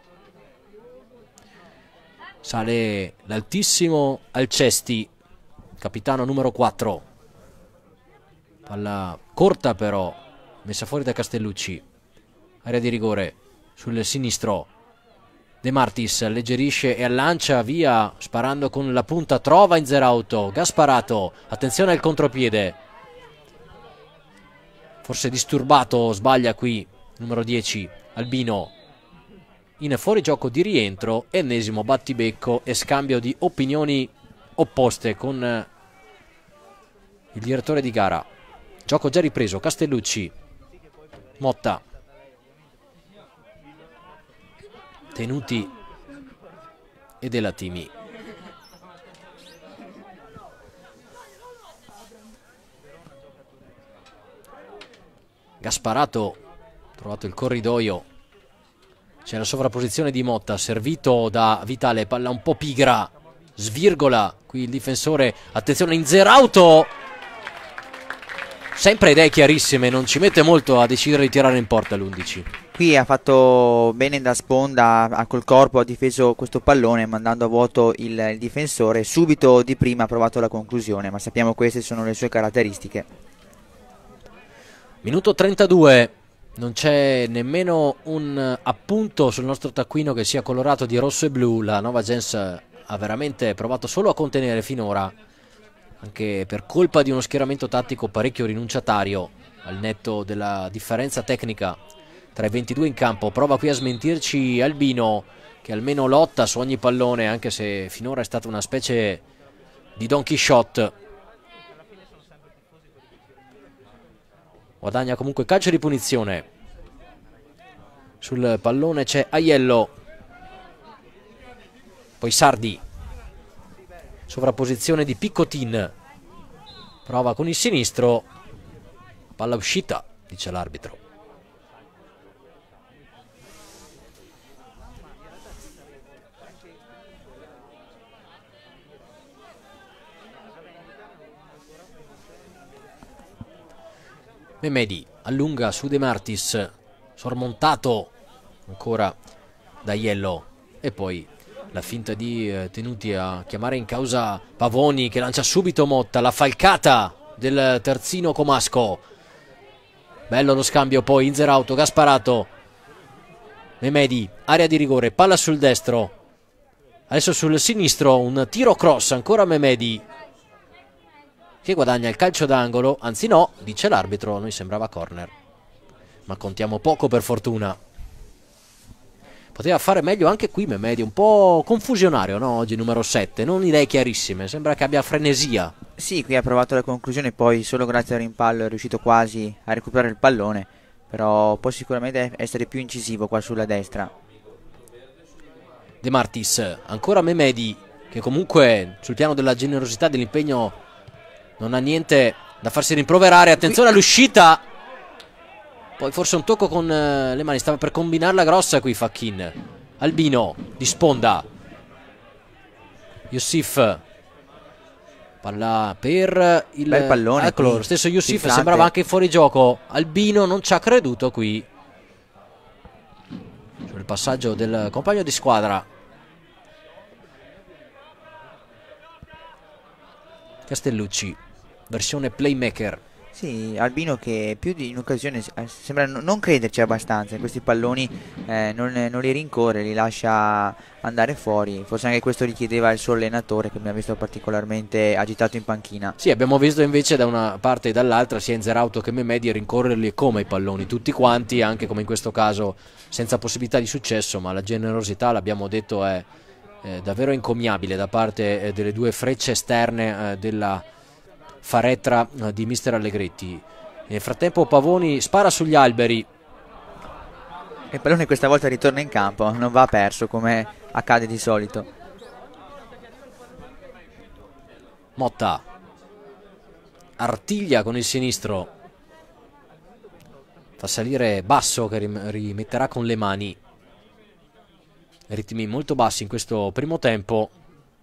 Sale l'altissimo Alcesti, capitano numero quattro. Palla corta però, messa fuori da Castellucci. Area di rigore sul sinistro. De Martis alleggerisce e allancia via sparando con la punta, trova Inzerauto. Gasparato, attenzione al contropiede, forse disturbato, sbaglia qui numero dieci Albino. In fuorigioco di rientro, ennesimo battibecco e scambio di opinioni opposte con il direttore di gara. Gioco già ripreso, Castellucci, Motta, Tenuti e Delatimi. Gasparato, trovato il corridoio, c'è la sovrapposizione di Motta, servito da Vitale, palla un po' pigra, svirgola qui il difensore, attenzione Inzerauto, sempre idee chiarissime, non ci mette molto a decidere di tirare in porta l'undici. Qui ha fatto bene da sponda, ha col corpo ha difeso questo pallone mandando a vuoto il, il difensore, subito di prima ha provato la conclusione, ma sappiamo queste sono le sue caratteristiche. Minuto trentadue, non c'è nemmeno un appunto sul nostro taccuino che sia colorato di rosso e blu, la Nova Gens ha veramente provato solo a contenere finora, anche per colpa di uno schieramento tattico parecchio rinunciatario, al netto della differenza tecnica tra i ventidue in campo. Prova qui a smentirci Albino, che almeno lotta su ogni pallone, anche se finora è stata una specie di Don Quixote. Guadagna comunque calcio di punizione. Sul pallone c'è Aiello, poi Sardi, sovrapposizione di Piccotin, prova con il sinistro, palla uscita, dice l'arbitro. Memedi allunga su De Martis, sormontato ancora da Aiello, e poi la finta di eh, Tenuti a chiamare in causa Pavoni, che lancia subito Motta, la falcata del terzino comasco. Bello lo scambio poi, Inzerauto, Gasparato, Memedi, area di rigore, palla sul destro, adesso sul sinistro un tiro cross, ancora Memedi che guadagna il calcio d'angolo, anzi no, dice l'arbitro, a noi sembrava corner, ma contiamo poco per fortuna. Poteva fare meglio anche qui Memedi, un po' confusionario, no? Oggi numero sette, non idee chiarissime, sembra che abbia frenesia. Sì, qui ha provato la conclusione, poi solo grazie al rimpallo è riuscito quasi a recuperare il pallone, però può sicuramente essere più incisivo qua sulla destra. De Martis, ancora Memedi, che comunque sul piano della generosità dell'impegno non ha niente da farsi rimproverare. Attenzione all'uscita, poi forse un tocco con eh, le mani, stava per combinarla grossa qui Facchin. Albino di sponda, Youssif, palla per il bel pallone, eccolo, lo stesso Youssif sembrava anche fuori gioco. Albino non ci ha creduto qui sul passaggio del compagno di squadra. Castellucci, versione playmaker. Sì, Albino che più di un'occasione sembra non crederci abbastanza in questi palloni, eh, non, non li rincorre, li lascia andare fuori. Forse anche questo richiedeva il suo allenatore, che mi ha visto particolarmente agitato in panchina. Sì, abbiamo visto invece da una parte e dall'altra sia Inzerauto che Memedi rincorrerli come i palloni, tutti quanti, anche come in questo caso senza possibilità di successo, ma la generosità, l'abbiamo detto, è eh, davvero encomiabile da parte eh, delle due frecce esterne eh, della faretra eh, di mister Allegretti. Nel frattempo Pavoni spara sugli alberi. Il pallone questa volta ritorna in campo, non va perso come accade di solito. Motta artiglia con il sinistro, fa salire Basso che rimetterà con le mani. Ritmi molto bassi in questo primo tempo,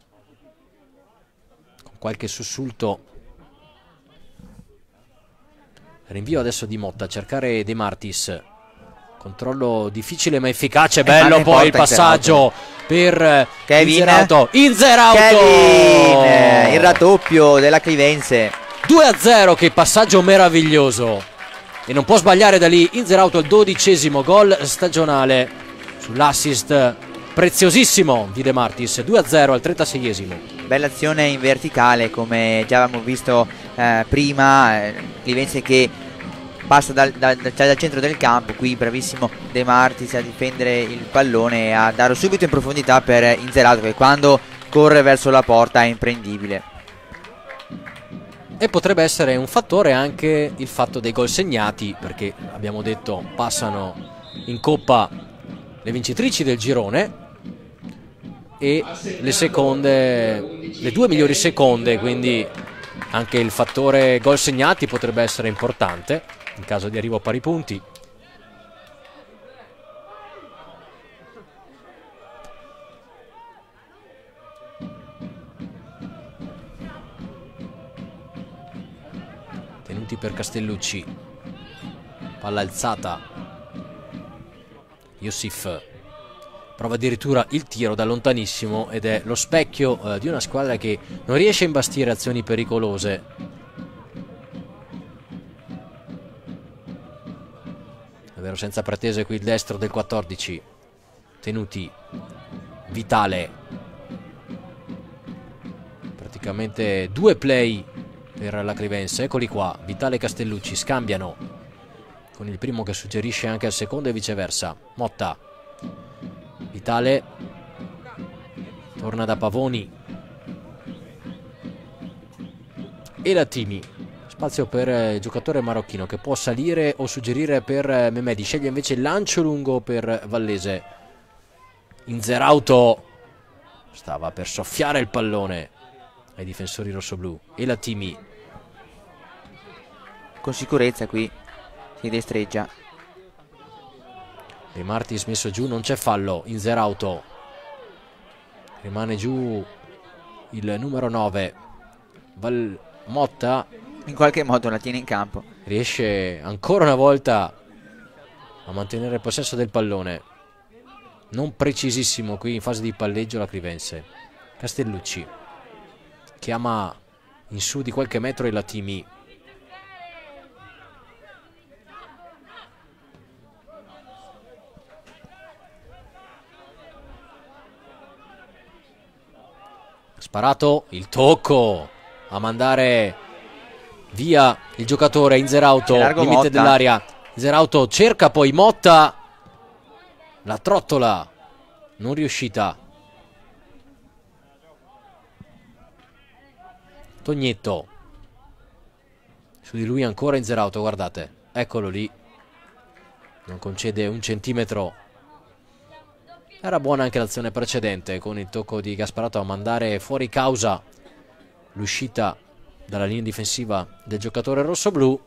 con qualche sussulto. Rinvio adesso di Motta a cercare De Martis, controllo difficile ma efficace. Bello poi il passaggio per Kevin Inzerauto. Inzerauto Kevin, il raddoppio della Clivense. due a zero, che passaggio meraviglioso, e non può sbagliare da lì Inzerauto, il dodicesimo gol stagionale sull'assist preziosissimo di De Martis. Due a zero al trentaseiesimo. Bella azione in verticale, come già avevamo visto eh, prima, eh, Clivense che passa dal, dal, dal centro del campo. Qui bravissimo De Martis a difendere il pallone e a darlo subito in profondità per Inzerauto, che quando corre verso la porta è imprendibile. E potrebbe essere un fattore anche il fatto dei gol segnati, perché abbiamo detto passano in coppa le vincitrici del girone e le seconde, le due migliori seconde, quindi anche il fattore gol segnati potrebbe essere importante in caso di arrivo a pari punti. per Castellucci. Palla alzata. Youssef prova addirittura il tiro da lontanissimo ed è lo specchio eh, di una squadra che non riesce a imbastire azioni pericolose. Davvero senza pretese qui il destro del quattordici. Tenuti. Vitale. Praticamente due play per la Clivense. Eccoli qua. Vitale e Castellucci scambiano, con il primo che suggerisce anche al secondo e viceversa. Motta. Vitale torna da Pavoni e Latini. Spazio per il giocatore marocchino che può salire o suggerire per Mehmedi. Sceglie invece il lancio lungo per Vallese. Inzerauto stava per soffiare il pallone ai difensori rossoblù. E Latini con sicurezza qui si destreggia. De Martis messo giù, non c'è fallo. Inzerauto, rimane giù il numero nove. Val Motta in qualche modo la tiene in campo, riesce ancora una volta a mantenere il possesso del pallone. Non precisissimo qui in fase di palleggio la Clivense. Castellucci chiama in su di qualche metro il Latini. Sparato il tocco a mandare via il giocatore. Inzerauto, limite dell'area. Inzerauto cerca poi Motta, la trottola non riuscita. Tognetto, su di lui ancora Inzerauto, guardate, eccolo lì, non concede un centimetro. Era buona anche l'azione precedente con il tocco di Gasparato a mandare fuori causa l'uscita dalla linea difensiva del giocatore rossoblù.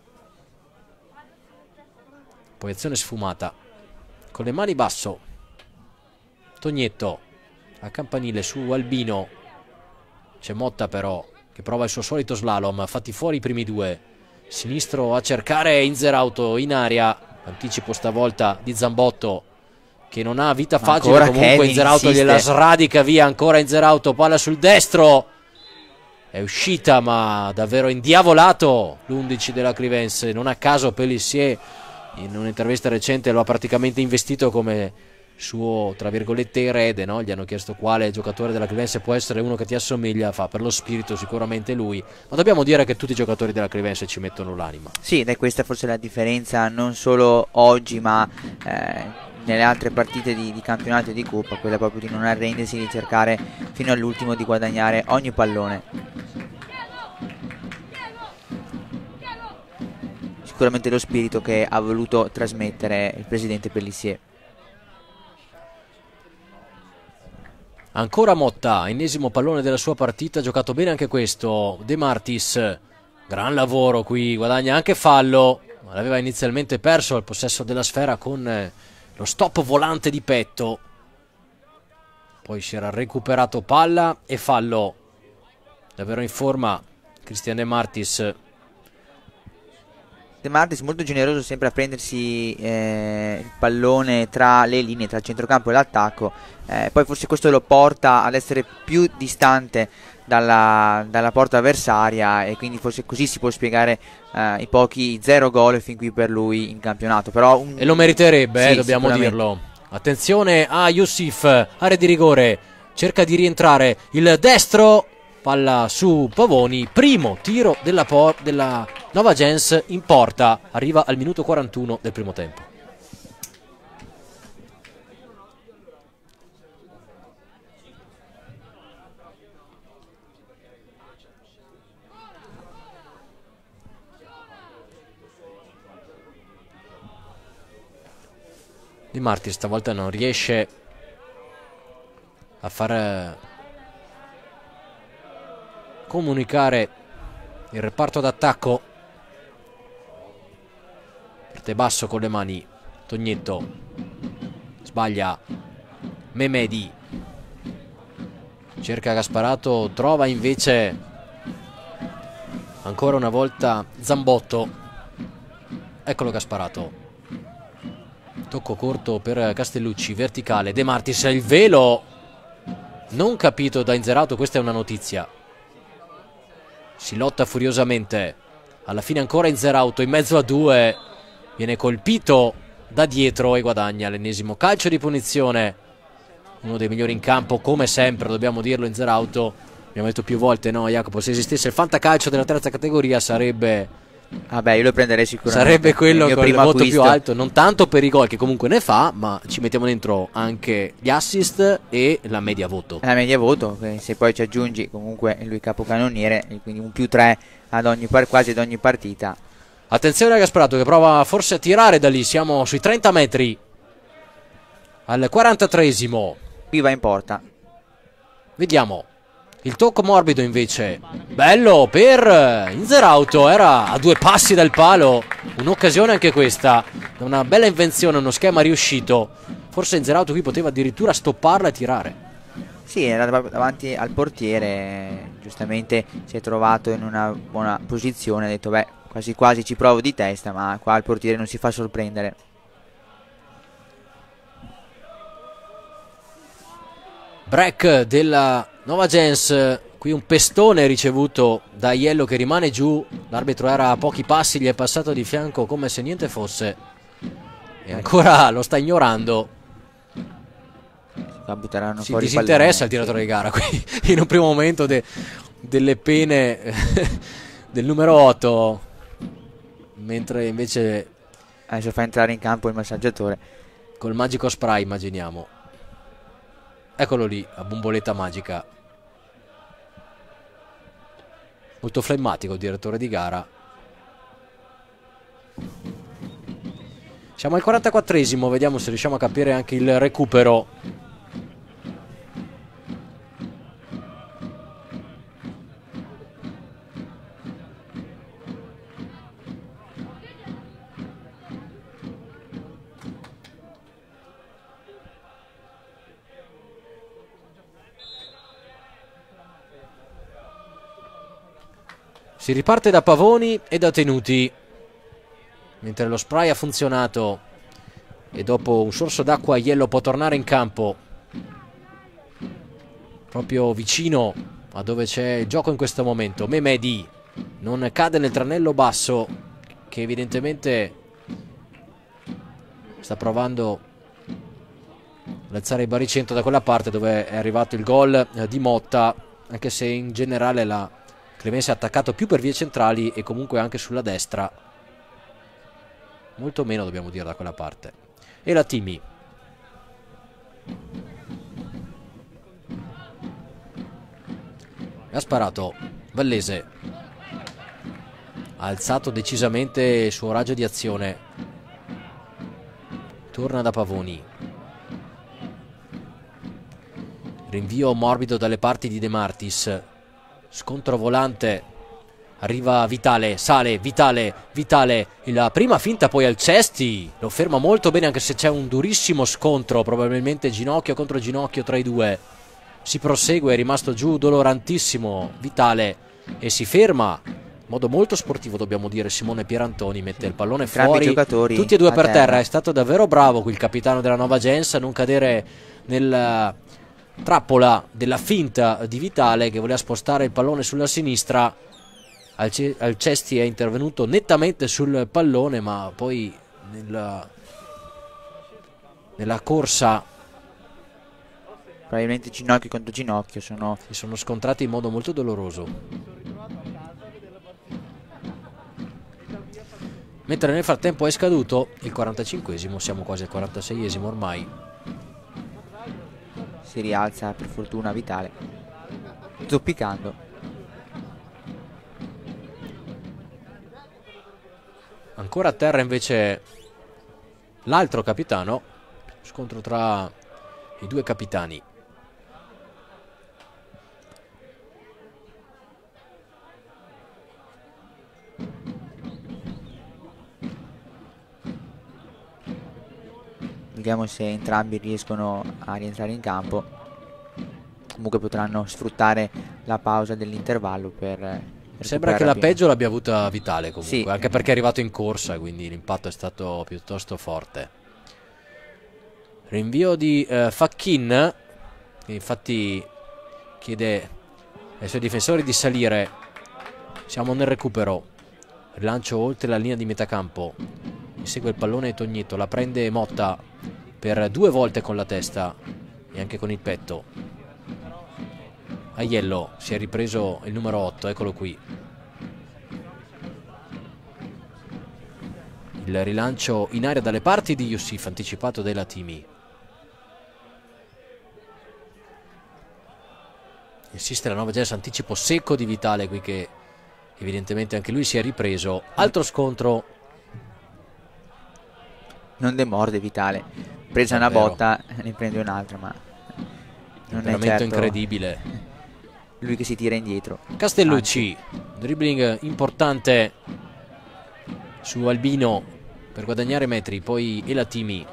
Poi azione sfumata con le mani basso. Tognetto a campanile su Albino. C'è Motta però che prova il suo solito slalom, fatti fuori i primi due. Sinistro a cercare Inzerauto in aria. Anticipo stavolta di Zambotto che non ha vita facile. Ancora comunque Inzerauto gliela sradica via. Ancora Inzerauto, palla sul destro, è uscita ma davvero indiavolato l'undici della Clivense. Non a caso Pelissier in un'intervista recente lo ha praticamente investito come suo, tra virgolette, erede, no? Gli hanno chiesto quale giocatore della Clivense può essere uno che ti assomiglia, fa per lo spirito sicuramente lui, ma dobbiamo dire che tutti i giocatori della Clivense ci mettono l'anima. Sì, ed è questa forse la differenza, non solo oggi ma eh, nelle altre partite di, di campionato e di Coppa, quella proprio di non arrendersi, di cercare fino all'ultimo di guadagnare ogni pallone. Sicuramente lo spirito che ha voluto trasmettere il presidente Pelissier. Ancora Motta, ennesimo pallone della sua partita, giocato bene anche questo. De Martis, gran lavoro qui, guadagna anche fallo, ma l'aveva inizialmente perso al possesso della sfera con lo stop volante di petto. Poi si era recuperato palla e fallo. Davvero in forma Cristian De Martis. De Martis molto generoso sempre a prendersi eh, il pallone tra le linee, tra il centrocampo e l'attacco, eh, poi forse questo lo porta ad essere più distante dalla, dalla porta avversaria e quindi forse così si può spiegare eh, i pochi zero gol fin qui per lui in campionato. Però un... E lo meriterebbe, sì, eh, dobbiamo dirlo. Attenzione a Youssef, area di rigore, cerca di rientrare il destro. Palla su Pavoni, primo tiro della, della Nova Gens in porta, arriva al minuto quarantuno del primo tempo. Di Marti stavolta non riesce a far comunicare il reparto d'attacco. Parte basso con le mani Tognetto, sbaglia Mehmedi, cerca Gasparato, trova invece Ancora una volta Zambotto. Eccolo che ha sparato. Tocco corto per Castellucci, verticale. De Martis, il velo non capito da Inzerato, questa è una notizia. Si lotta furiosamente. Alla fine ancora Inzerauto in mezzo a due. Viene colpito da dietro e guadagna l'ennesimo calcio di punizione. Uno dei migliori in campo, come sempre, dobbiamo dirlo, Inzerauto. Abbiamo detto più volte, no Jacopo, se esistesse il fantacalcio della terza categoria sarebbe... Vabbè, io lo prenderei sicuramente. Sarebbe quello con il voto acquisto. più alto, non tanto per i gol che comunque ne fa, ma ci mettiamo dentro anche gli assist e la media voto. La media voto, se poi ci aggiungi comunque lui capocannoniere, quindi un più tre ad ogni par- quasi ad ogni partita. Attenzione a Gasparato che prova forse a tirare da lì, siamo sui trenta metri. Al quarantatreesimo. Qui va in porta. Vediamo. Il tocco morbido invece, bello per Inzerauto, era a due passi dal palo, un'occasione anche questa, una bella invenzione, uno schema riuscito, forse Inzerauto qui poteva addirittura stopparla e tirare. Sì, era davanti al portiere, giustamente si è trovato in una buona posizione, ha detto beh quasi quasi ci provo di testa, ma qua il portiere non si fa sorprendere. Break della Nova Gens, qui un pestone ricevuto da Aiello che rimane giù, l'arbitro era a pochi passi, gli è passato di fianco come se niente fosse e ancora lo sta ignorando. Si fuori disinteressa il tiratore di gara qui in un primo momento de, delle pene del numero otto, mentre invece adesso fa entrare in campo il massaggiatore col magico spray, immaginiamo. Eccolo lì, a bomboletta magica. Molto flemmatico il direttore di gara. Siamo al quarantaquattresimo, vediamo se riusciamo a capire anche il recupero. Si riparte da Pavoni e da Tenuti, mentre lo spray ha funzionato e dopo un sorso d'acqua Aiello può tornare in campo, proprio vicino a dove c'è il gioco in questo momento. Memedi non cade nel tranello basso, che evidentemente sta provando ad alzare il baricentro da quella parte dove è arrivato il gol di Motta, anche se in generale la Clemense è attaccato più per vie centrali e comunque anche sulla destra, molto meno dobbiamo dire da quella parte. E la Timi ha sparato Vallese, ha alzato decisamente il suo raggio di azione, torna da Pavoni, rinvio morbido dalle parti di De Martis. Scontro volante, arriva Vitale, sale, Vitale, Vitale, la prima finta poi al Cesti, lo ferma molto bene anche se c'è un durissimo scontro, probabilmente ginocchio contro ginocchio tra i due. Si prosegue, è rimasto giù dolorantissimo Vitale e si ferma, in modo molto sportivo dobbiamo dire. Simone Pierantoni mette il pallone fuori, tutti e due per terra. terra, è stato davvero bravo qui il capitano della Nova Gens a non cadere nel... trappola della finta di Vitale che voleva spostare il pallone sulla sinistra. Al, al Cesti è intervenuto nettamente sul pallone, ma poi nella, nella corsa probabilmente ginocchio contro ginocchio sono... si sono scontrati in modo molto doloroso. Mentre nel frattempo è scaduto il quarantacinquesimo, siamo quasi al quarantaseiesimo ormai. Si rialza per fortuna Vitale, zoppicando. Ancora a terra invece l'altro capitano, scontro tra i due capitani. Vediamo se entrambi riescono a rientrare in campo. Comunque potranno sfruttare la pausa dell'intervallo per Sembra che la prima. peggio l'abbia avuta Vitale comunque, Sì. anche perché è arrivato in corsa, quindi l'impatto è stato piuttosto forte. Rinvio di uh, Facchin, che infatti chiede ai suoi difensori di salire. Siamo nel recupero. Rilancio oltre la linea di metacampo. Insegue il pallone Tognito, la prende Motta per due volte con la testa e anche con il petto. Aiello, si è ripreso il numero otto, eccolo qui. Il rilancio in aria dalle parti di Youssef, anticipato della Timi. Insiste la Nova Gens, anticipo secco di Vitale qui, che evidentemente anche lui si è ripreso. Altro scontro. Non demorde Vitale. Presa una Davvero. botta, ne prende un'altra, ma non è Veramente certo incredibile. lui che si tira indietro. Castellucci, dribbling importante su Albino per guadagnare metri, poi Elatimi.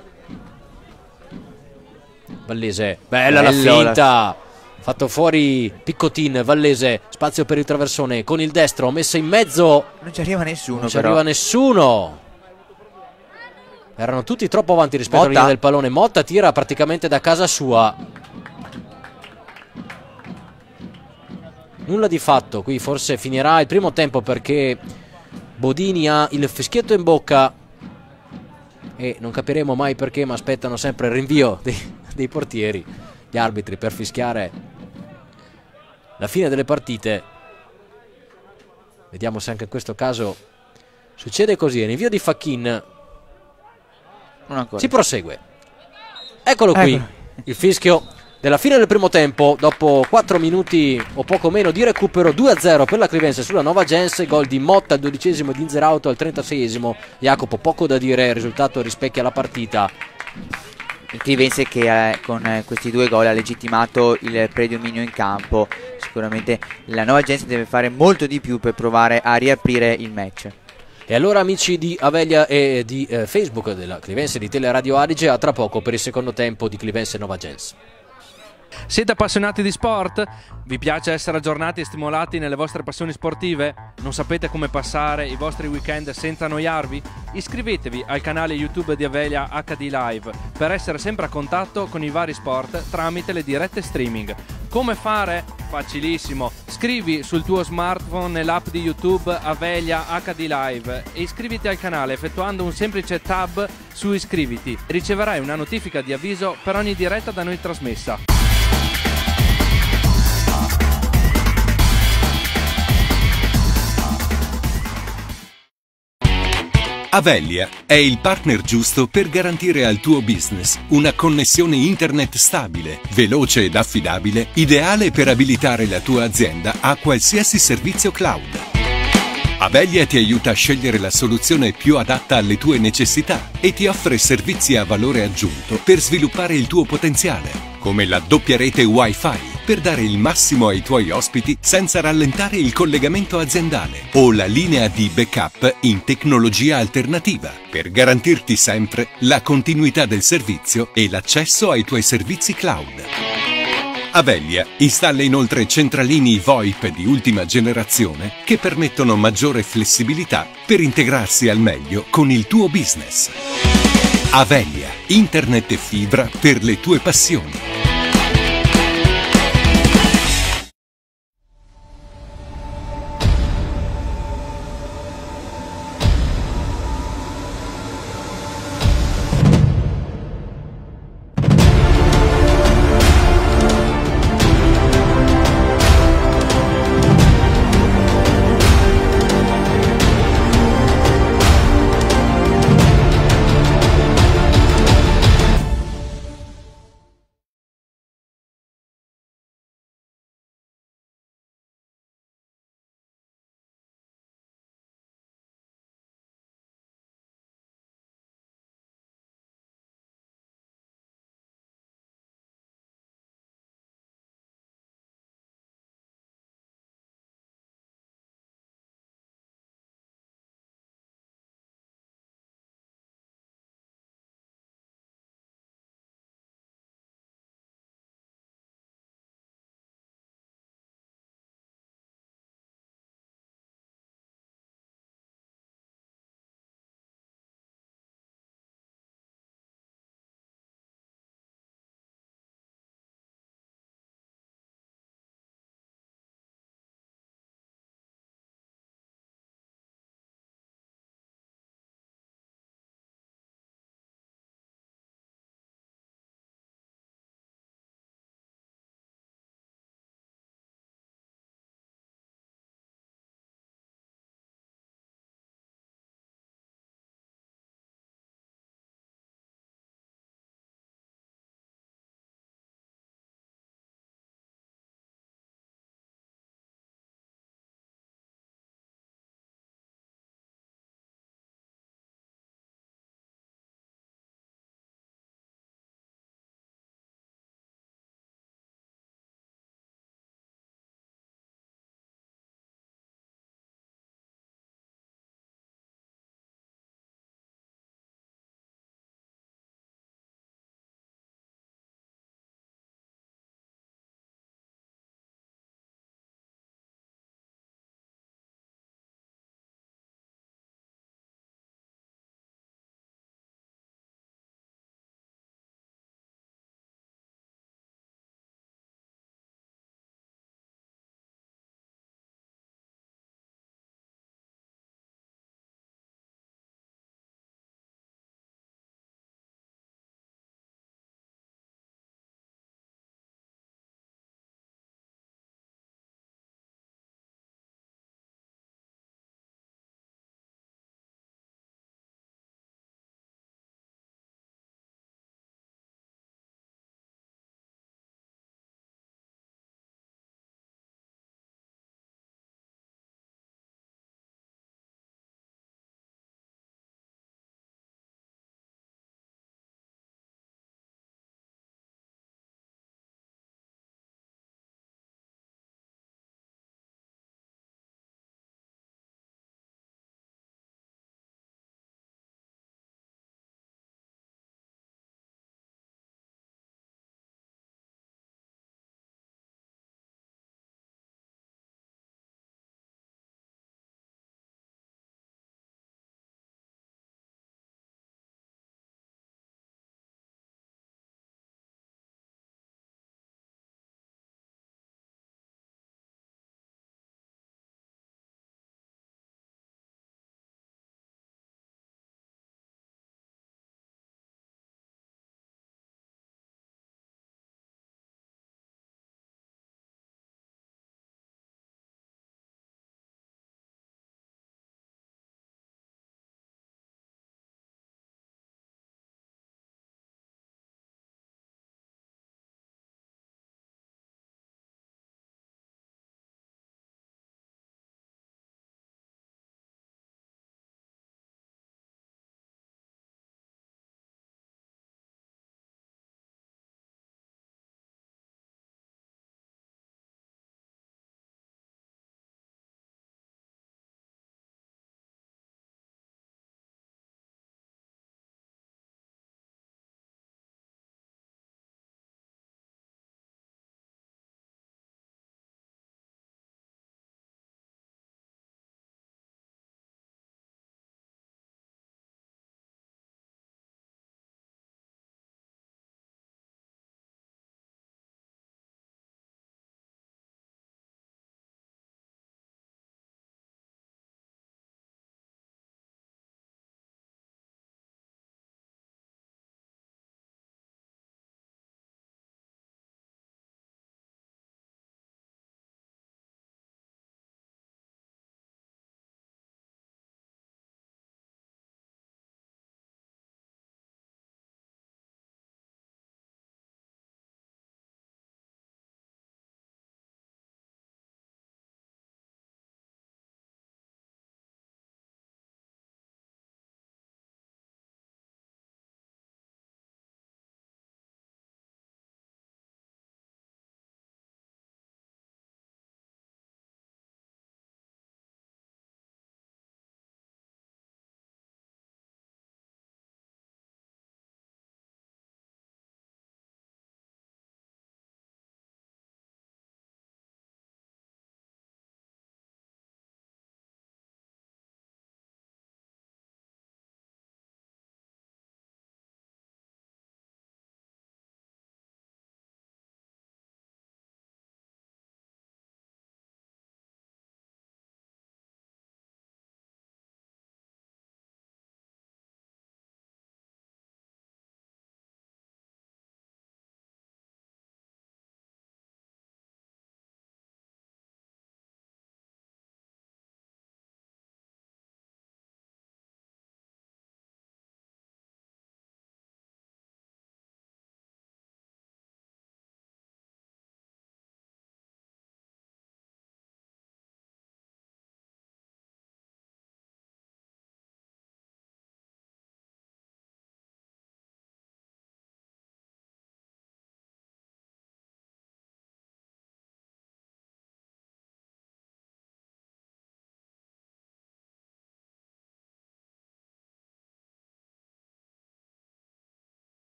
Vallese, bella Bello, la finta, fatto fuori Piccotin. Vallese, spazio per il traversone con il destro, messa in mezzo, Non ci arriva nessuno, non ci però. arriva nessuno. Erano tutti troppo avanti rispetto Motta. alla linea del pallone. Motta tira praticamente da casa sua. Nulla di fatto, qui forse finirà il primo tempo perché Bodini ha il fischietto in bocca e non capiremo mai perché, ma aspettano sempre il rinvio dei, dei portieri, gli arbitri, per fischiare la fine delle partite. Vediamo se anche in questo caso succede così. Rinvio di Facchin. Non ancora. Si prosegue. Eccolo qui, Eccolo. il fischio della fine del primo tempo, dopo quattro minuti o poco meno di recupero. Due a zero per la Clivense sulla Nova Gens, gol di Motta al dodicesimo, di Inzerauto al trentaseiesimo. Jacopo, poco da dire, il risultato rispecchia la partita. Il Clivense che eh, con eh, questi due gol ha legittimato il predominio in campo. Sicuramente la Nova Gens deve fare molto di più per provare a riaprire il match. E allora, amici di Avelia e di eh, Facebook della Clivense di Teleradio Adige, a tra poco per il secondo tempo di Clivense Nova Gens. Siete appassionati di sport? Vi piace essere aggiornati e stimolati nelle vostre passioni sportive? Non sapete come passare i vostri weekend senza annoiarvi? Iscrivetevi al canale YouTube di Avelia acca di Live per essere sempre a contatto con i vari sport tramite le dirette streaming. Come fare? Facilissimo. Scrivi sul tuo smartphone nell'app di YouTube Avelia acca di Live e iscriviti al canale effettuando un semplice tab su iscriviti. Riceverai una notifica di avviso per ogni diretta da noi trasmessa. Avelia è il partner giusto per garantire al tuo business una connessione internet stabile, veloce ed affidabile, ideale per abilitare la tua azienda a qualsiasi servizio cloud. Avelia ti aiuta a scegliere la soluzione più adatta alle tue necessità e ti offre servizi a valore aggiunto per sviluppare il tuo potenziale, come la doppia rete Wi-Fi per dare il massimo ai tuoi ospiti senza rallentare il collegamento aziendale, o la linea di backup in tecnologia alternativa per garantirti sempre la continuità del servizio e l'accesso ai tuoi servizi cloud. Avelia installa inoltre centralini VoIP di ultima generazione che permettono maggiore flessibilità per integrarsi al meglio con il tuo business. Avelia, internet e fibra per le tue passioni.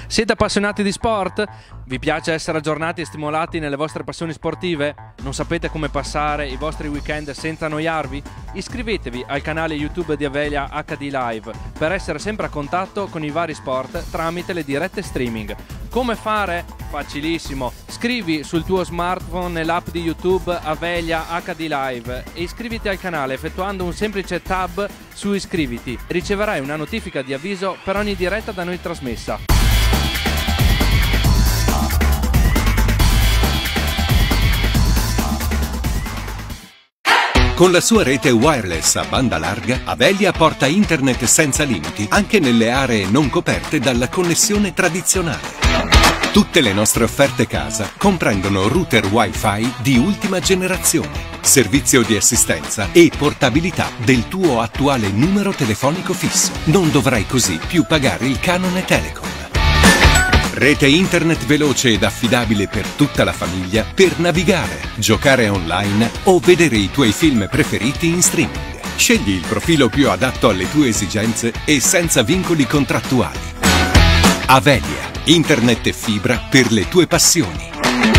Siete appassionati di sport? Vi piace essere aggiornati e stimolati nelle vostre passioni sportive? Non sapete come passare i vostri weekend senza annoiarvi? Iscrivetevi al canale YouTube di Avelia acca di Live per essere sempre a contatto con i vari sport tramite le dirette streaming. Come fare? Facilissimo. Scrivi sul tuo smartphone nell'app di YouTube Avelia acca di Live e iscriviti al canale effettuando un semplice tab su iscriviti. Riceverai una notifica di avviso per ogni diretta da noi trasmessa. Con la sua rete wireless a banda larga, Avelia porta internet senza limiti anche nelle aree non coperte dalla connessione tradizionale. Tutte le nostre offerte casa comprendono router Wi-Fi di ultima generazione, servizio di assistenza e portabilità del tuo attuale numero telefonico fisso. Non dovrai così più pagare il canone Telecom. Rete internet veloce ed affidabile per tutta la famiglia per navigare, giocare online o vedere i tuoi film preferiti in streaming. Scegli il profilo più adatto alle tue esigenze e senza vincoli contrattuali. Avelia, internet e fibra per le tue passioni.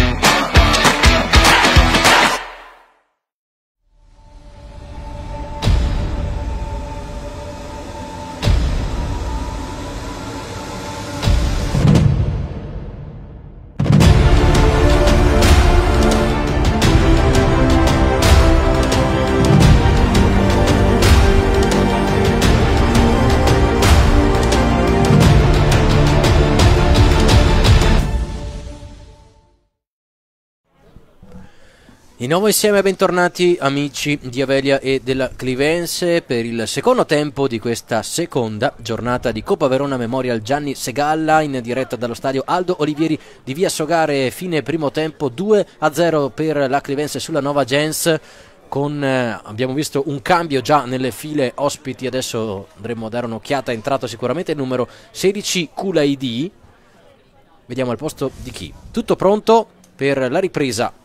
Di nuovo insieme, bentornati amici di Avelia e della Clivense per il secondo tempo di questa seconda giornata di Coppa Verona Memorial Gianni Segalla, in diretta dallo stadio Aldo Olivieri di Via Sogare. Fine primo tempo, due a zero per la Clivense sulla Nova Gens, con eh, abbiamo visto un cambio già nelle file ospiti. Adesso andremo a dare un'occhiata. È entrato sicuramente il numero sedici Kulaidi. Vediamo al posto di chi. Tutto pronto per la ripresa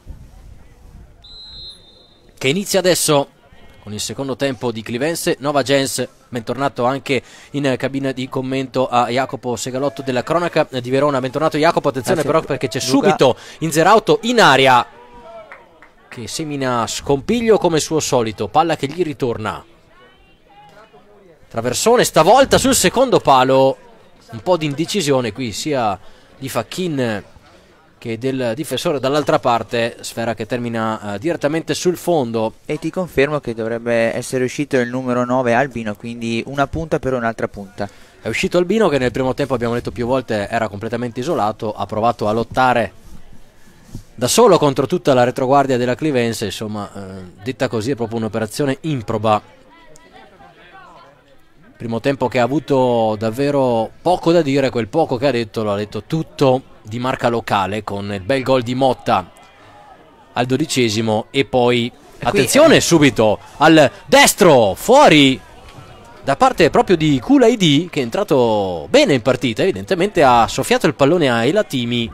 che inizia adesso con il secondo tempo di Clivense Nova Gens. Bentornato anche in cabina di commento a Jacopo Segalotto della cronaca di Verona. Bentornato Jacopo, attenzione Grazie, però perché c'è subito Inzerauto in aria che semina scompiglio come suo solito, palla che gli ritorna. Traversone stavolta sul secondo palo, un po' di indecisione qui sia di Facchin che del difensore dall'altra parte, sfera che termina uh, direttamente sul fondo. E ti confermo che dovrebbe essere uscito il numero nove Albino, quindi una punta per un'altra punta. È uscito Albino che nel primo tempo, abbiamo detto più volte, era completamente isolato, ha provato a lottare da solo contro tutta la retroguardia della Clivense, insomma, eh, detta così è proprio un'operazione improba. Primo tempo che ha avuto davvero poco da dire, quel poco che ha detto lo ha detto tutto di marca locale, con il bel gol di Motta al dodicesimo e poi e attenzione qui, eh. subito al destro, fuori da parte proprio di Kulaidi, che è entrato bene in partita, evidentemente ha soffiato il pallone a Elatimi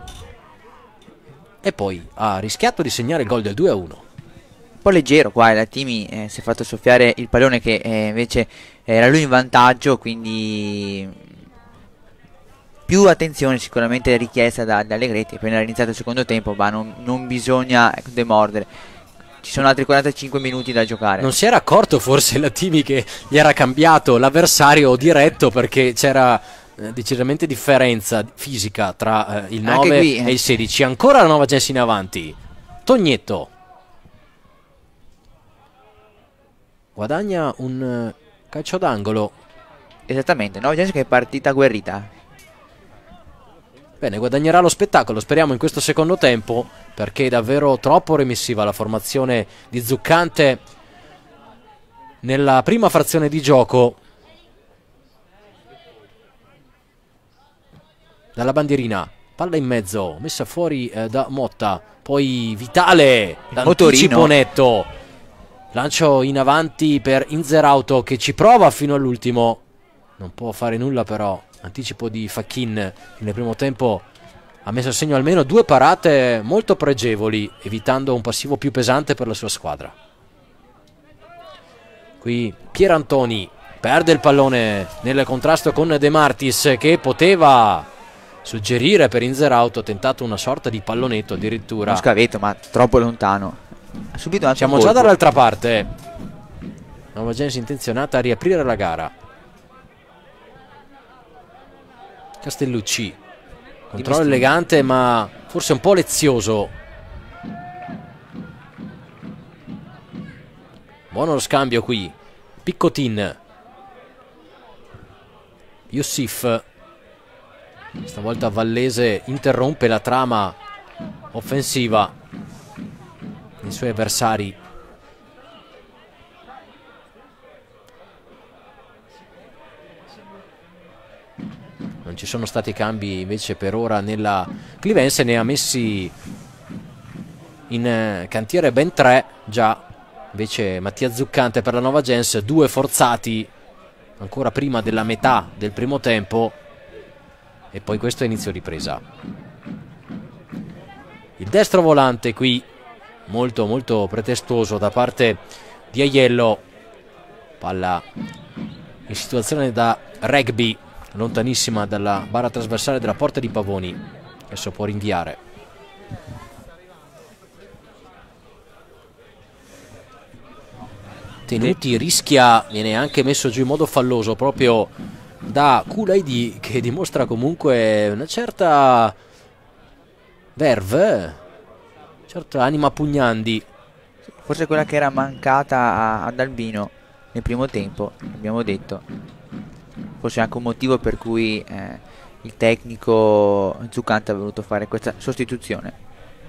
e poi ha rischiato di segnare il gol del due a uno. Un po' leggero qua Elatimi, eh, si è fatto soffiare il pallone che eh, invece era lui in vantaggio, quindi più attenzione sicuramente richiesta da, da Allegretti. Appena iniziato il secondo tempo, ma non, non bisogna demordere, ci sono altri quarantacinque minuti da giocare. Non si era accorto forse Latimi che gli era cambiato l'avversario diretto, perché c'era eh, decisamente differenza fisica tra eh, il nove qui, eh. e il sedici. Ancora la Nova Gens in avanti, Tognetto guadagna un uh, calcio d'angolo. Esattamente, Nova Gens che è partita agguerrita. Bene, guadagnerà lo spettacolo, speriamo, in questo secondo tempo, perché è davvero troppo remissiva la formazione di Zuccante nella prima frazione di gioco. Dalla bandierina, palla in mezzo, messa fuori eh, da Motta, poi Vitale, d'anticipo netto, lancio in avanti per Inzerauto che ci prova fino all'ultimo, non può fare nulla però. Anticipo di Facchin, nel primo tempo ha messo a segno almeno due parate molto pregevoli, evitando un passivo più pesante per la sua squadra. Qui Pierantoni perde il pallone nel contrasto con De Martis, che poteva suggerire per Inzerauto, ha tentato una sorta di pallonetto addirittura. Uno scavetto, ma troppo lontano. Ha subito un altro Siamo colpo. già dall'altra parte. Novagence intenzionata a riaprire la gara. Castellucci, controllo elegante ma forse un po' lezioso. Buono lo scambio qui. Piccotin, Youssif, stavolta Vallese interrompe la trama offensiva dei suoi avversari. Non ci sono stati cambi invece per ora nella Clivense, ne ha messi in cantiere ben tre già. Invece Mattia Zuccante per la Novagence, due forzati ancora prima della metà del primo tempo, e poi questo è inizio ripresa. Il destro volante qui molto molto pretestuoso da parte di Aiello, palla in situazione da rugby lontanissima dalla barra trasversale della porta di Pavoni. Adesso può rinviare. Tenuti rischia, viene anche messo giù in modo falloso proprio da Kulaidi, che dimostra comunque una certa verve, certa anima pugnandi. Forse quella che era mancata a, ad Albino nel primo tempo, abbiamo detto. Forse anche un motivo per cui eh, il tecnico Zuccante ha voluto fare questa sostituzione.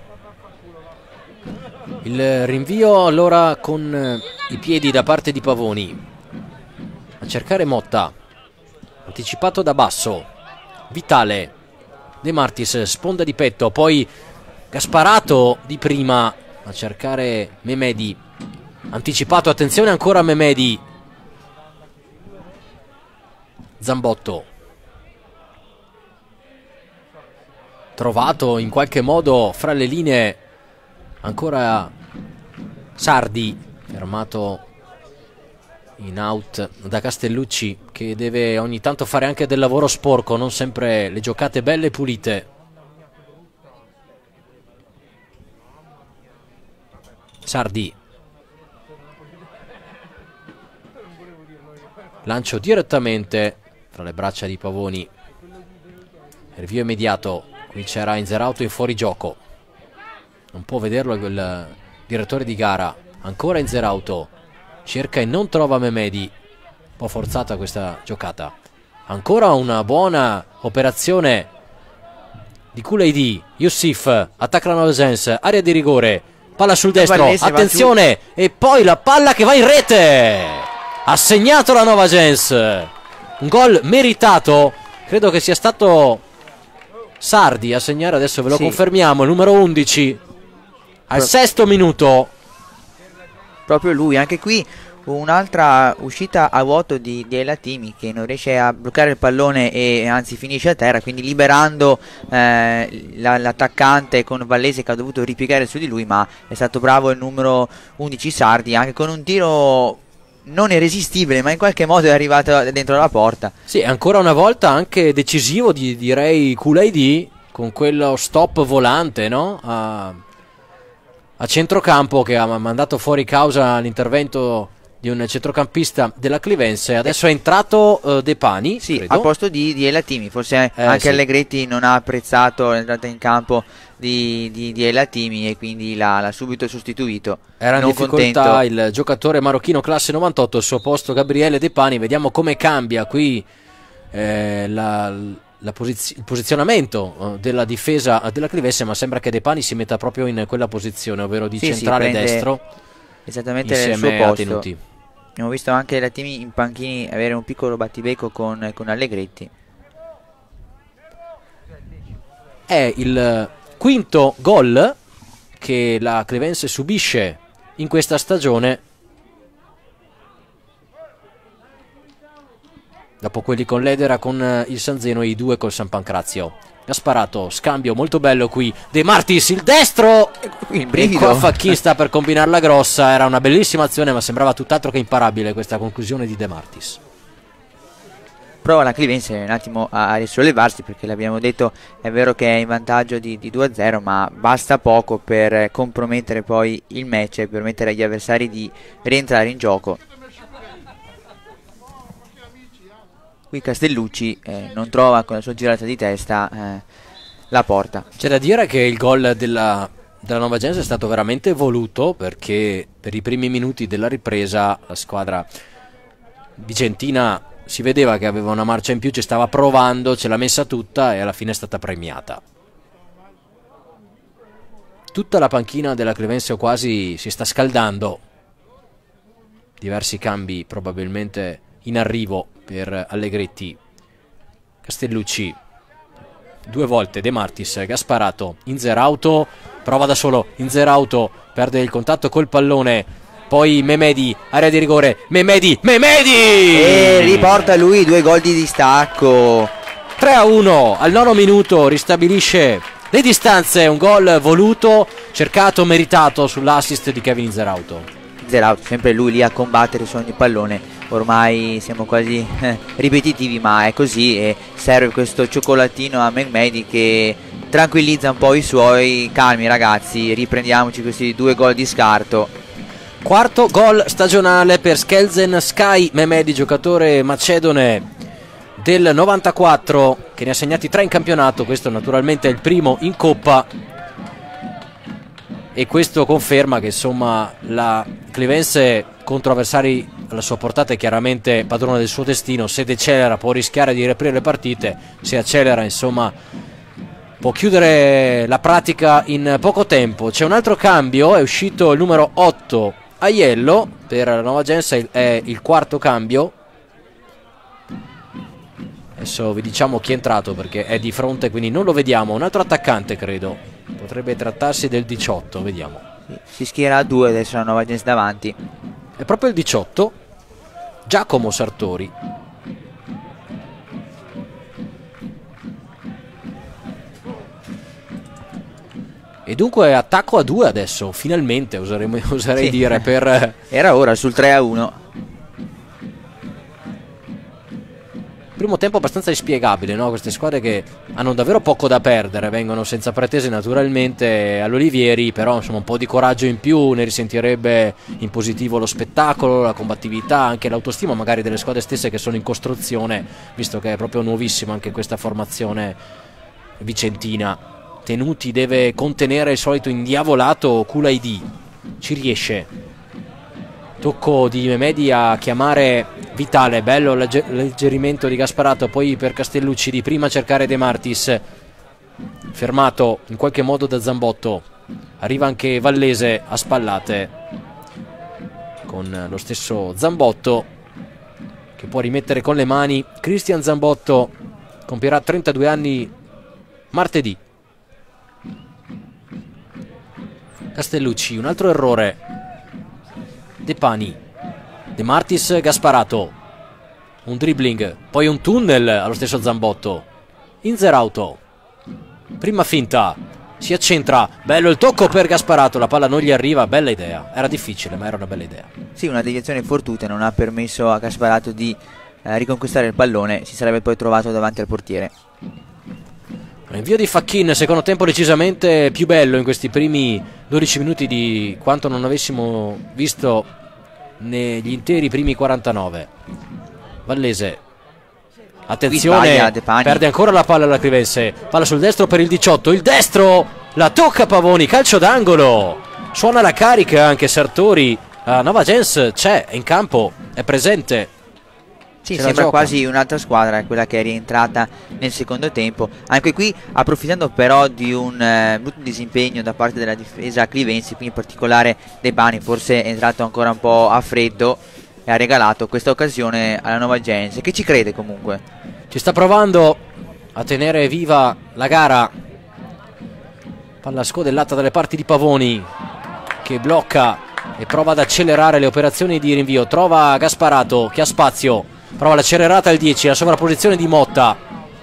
Il rinvio allora con i piedi da parte di Pavoni, a cercare Motta, anticipato da basso, Vitale, De Martis, sponda di petto, poi Gasparato di prima a cercare Memedi, anticipato, attenzione ancora Memedi, Zambotto, trovato in qualche modo fra le linee ancora Sardi, fermato in out da Castellucci, che deve ogni tanto fare anche del lavoro sporco, non sempre le giocate belle e pulite. Sardi, lancio direttamente fra le braccia di Pavoni, rinvio immediato. Qui c'era Inzerauto in fuorigioco, non può vederlo il direttore di gara. Ancora Inzerauto, cerca e non trova Memedi, un po' forzata questa giocata. Ancora una buona operazione di Kulaidi, Youssif, attacca la Novagence, area di rigore, palla sul destro, Vallese, attenzione, e poi la palla che va in rete, ha segnato la Novagence, un gol meritato, credo che sia stato Sardi a segnare, adesso ve lo sì. confermiamo, il numero undici al Pro sesto minuto. Proprio lui, anche qui un'altra uscita a vuoto di, di Elatimi, che non riesce a bloccare il pallone e anzi finisce a terra, quindi liberando eh, l'attaccante con Vallese, che ha dovuto ripiegare su di lui, ma è stato bravo il numero undici Sardi, anche con un tiro non irresistibile, ma in qualche modo è arrivato dentro la porta. Sì, ancora una volta anche decisivo, di, direi Kulaidi, con quello stop volante, no? A, a centrocampo, che ha mandato fuori causa l'intervento di un centrocampista della Clivense. Adesso è entrato uh, De Pani, sì, credo, al posto di, di Elatimi. Forse eh, anche sì. Allegretti non ha apprezzato l'entrata in campo di, di, di Elatimi e quindi l'ha subito sostituito. Era in non difficoltà contento. Il giocatore marocchino classe novantotto, al suo posto Gabriele De Pani. Vediamo come cambia qui eh, la, la posiz il posizionamento uh, della difesa della Clivense, ma sembra che De Pani si metta proprio in quella posizione, ovvero di sì, sì, centrale destro, esattamente il suo posto. Abbiamo visto anche Elatimi in panchini avere un piccolo battibecco con, con Allegretti. È il quinto gol che la Clivense subisce in questa stagione, dopo quelli con l'Edera, con il San Zeno e i due col San Pancrazio. Gasparato, scambio molto bello qui, De Martis, il destro, il e qua Facchin sta per combinarla grossa. Era una bellissima azione, ma sembrava tutt'altro che imparabile questa conclusione di De Martis. prova la Clivense un attimo a, a risollevarsi, perché l'abbiamo detto, è vero che è in vantaggio di, di due a zero, ma basta poco per compromettere poi il match e permettere agli avversari di rientrare in gioco. Qui Castellucci eh, non trova con la sua girata di testa eh, la porta. C'è da dire che il gol della, della Nova Gens è stato veramente voluto, perché per i primi minuti della ripresa la squadra vicentina si vedeva che aveva una marcia in più, ci stava provando, ce l'ha messa tutta e alla fine è stata premiata. Tutta la panchina della Clivense o quasi si sta scaldando, diversi cambi probabilmente in arrivo per Allegretti. Castellucci due volte, De Martis, Gasparato, Inzerauto, prova da solo, Inzerauto perde il contatto col pallone, poi Memedi, area di rigore, Memedi, Memedi! E riporta lui due gol di distacco. tre a uno al nono minuto, ristabilisce le distanze, un gol voluto, cercato, meritato sull'assist di Kevin Inzerauto. Inzerauto, sempre lui lì a combattere su ogni pallone. Ormai siamo quasi eh, ripetitivi, ma è così, e serve questo cioccolatino a Memedi che tranquillizza un po' i suoi. Calmi ragazzi, riprendiamoci questi due gol di scarto. Quarto gol stagionale per Skelzen Sky Memedi, giocatore macedone del novantaquattro, che ne ha segnati tre in campionato. Questo naturalmente è il primo in Coppa, e questo conferma che insomma la Clivense contro avversari alla sua portata è chiaramente padrona del suo destino. Se decelera può rischiare di riaprire le partite, se accelera insomma può chiudere la pratica in poco tempo. C'è un altro cambio, è uscito il numero otto Aiello per la Nova Gens, è il quarto cambio. Adesso vi diciamo chi è entrato perché è di fronte, quindi non lo vediamo. Un altro attaccante credo, potrebbe trattarsi del diciotto, vediamo. Si schiera a due adesso la Nova Gens davanti. È proprio il diciotto, Giacomo Sartori. E dunque attacco a due adesso, finalmente oseremo, oserei sì. dire per... Era ora sul tre a uno. Primo tempo abbastanza inspiegabile, no? Queste squadre che hanno davvero poco da perdere, vengono senza pretese naturalmente all'Olivieri, però insomma un po' di coraggio in più, ne risentirebbe in positivo lo spettacolo, la combattività, anche l'autostima magari delle squadre stesse che sono in costruzione, visto che è proprio nuovissima anche questa formazione vicentina. Tenuti deve contenere il solito indiavolato Kulaidi, ci riesce. Tocco di Memedi a chiamare Vitale, bello l'alleggerimento di Gasparato, poi per Castellucci, di prima cercare De Martis, fermato in qualche modo da Zambotto. Arriva anche Vallese a spallate con lo stesso Zambotto che può rimettere con le mani. Cristian Zambotto compierà trentadue anni martedì. Castellucci, un altro errore. De Pani, De Martis, Gasparato, un dribbling, poi un tunnel allo stesso Zambotto. Inzerauto, prima finta, si accentra, bello il tocco per Gasparato, la palla non gli arriva, bella idea, era difficile ma era una bella idea. Sì, una deviazione fortuita non ha permesso a Gasparato di eh, riconquistare il pallone, si sarebbe poi trovato davanti al portiere. L'invio di Facchin, secondo tempo decisamente più bello in questi primi dodici minuti di quanto non avessimo visto negli interi primi quarantanove. Vallese, attenzione, perde ancora la palla alla Clivense, palla sul destro per il diciotto, il destro, la tocca Pavoni, calcio d'angolo, suona la carica anche Sartori. La Nova Gens c'è, è in campo, è presente. Sì, sembra quasi un'altra squadra, quella che è rientrata nel secondo tempo. Anche qui approfittando però di un eh, brutto disimpegno da parte della difesa clivense, quindi in particolare De Pani forse è entrato ancora un po' a freddo e ha regalato questa occasione alla Nova Gens, che ci crede comunque. Ci sta provando a tenere viva la gara. Palla scodellata dalle parti di Pavoni che blocca e prova ad accelerare le operazioni di rinvio. Trova Gasparato che ha spazio. Prova l'accelerata al dieci, la sovrapposizione di Motta.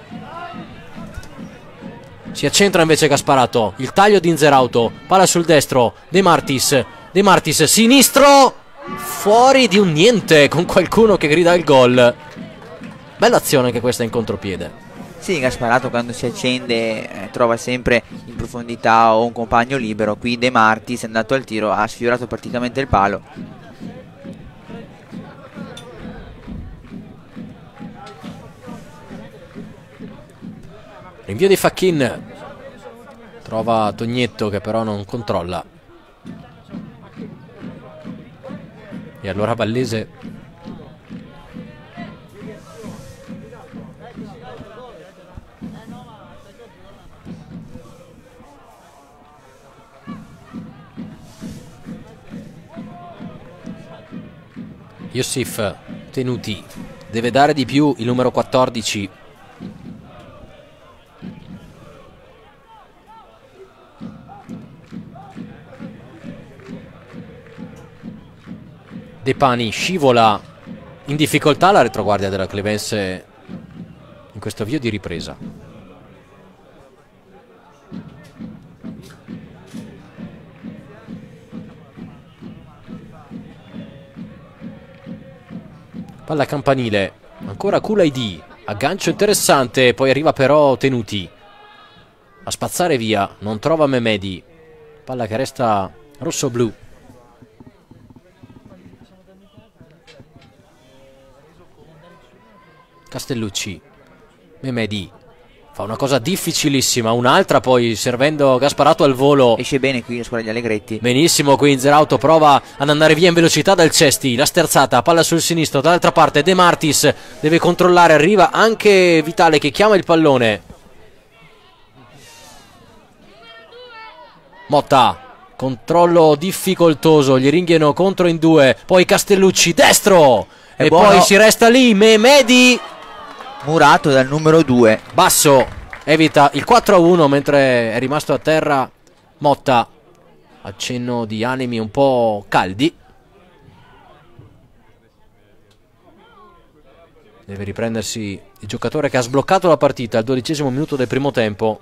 Si accentra invece Gasparato. Il taglio di Inzerauto. Palla sul destro. De Martis. De Martis sinistro. Fuori di un niente con qualcuno che grida il gol. Bella azione anche questa in contropiede. Sì, Gasparato quando si accende eh, trova sempre in profondità o un compagno libero. Qui De Martis è andato al tiro, ha sfiorato praticamente il palo. Rinvio di Facchin, trova Tognetto che però non controlla. E allora Vallese Youssef Tenuti deve dare di più il numero quattordici. De Pani scivola in difficoltà la retroguardia della Clevense in questo avvio di ripresa. Palla campanile, ancora Kulaidi, aggancio interessante, poi arriva però Tenuti a spazzare via, non trova Mehmedi, palla che resta rosso-blu. Castellucci, Mehmedi fa una cosa difficilissima, un'altra poi servendo Gasparato al volo. Esce bene qui la squadra di Allegretti. Benissimo qui Inzerauto, prova ad andare via in velocità dal Cesti, la sterzata, palla sul sinistro, dall'altra parte De Martis deve controllare, arriva anche Vitale che chiama il pallone. Motta, controllo difficoltoso, gli ringhiano contro in due, poi Castellucci, destro! È e buono. Poi si resta lì, Mehmedi murato dal numero due. Basso evita il quattro a uno mentre è rimasto a terra Motta, accenno di animi un po' caldi. Deve riprendersi il giocatore che ha sbloccato la partita al dodicesimo minuto del primo tempo.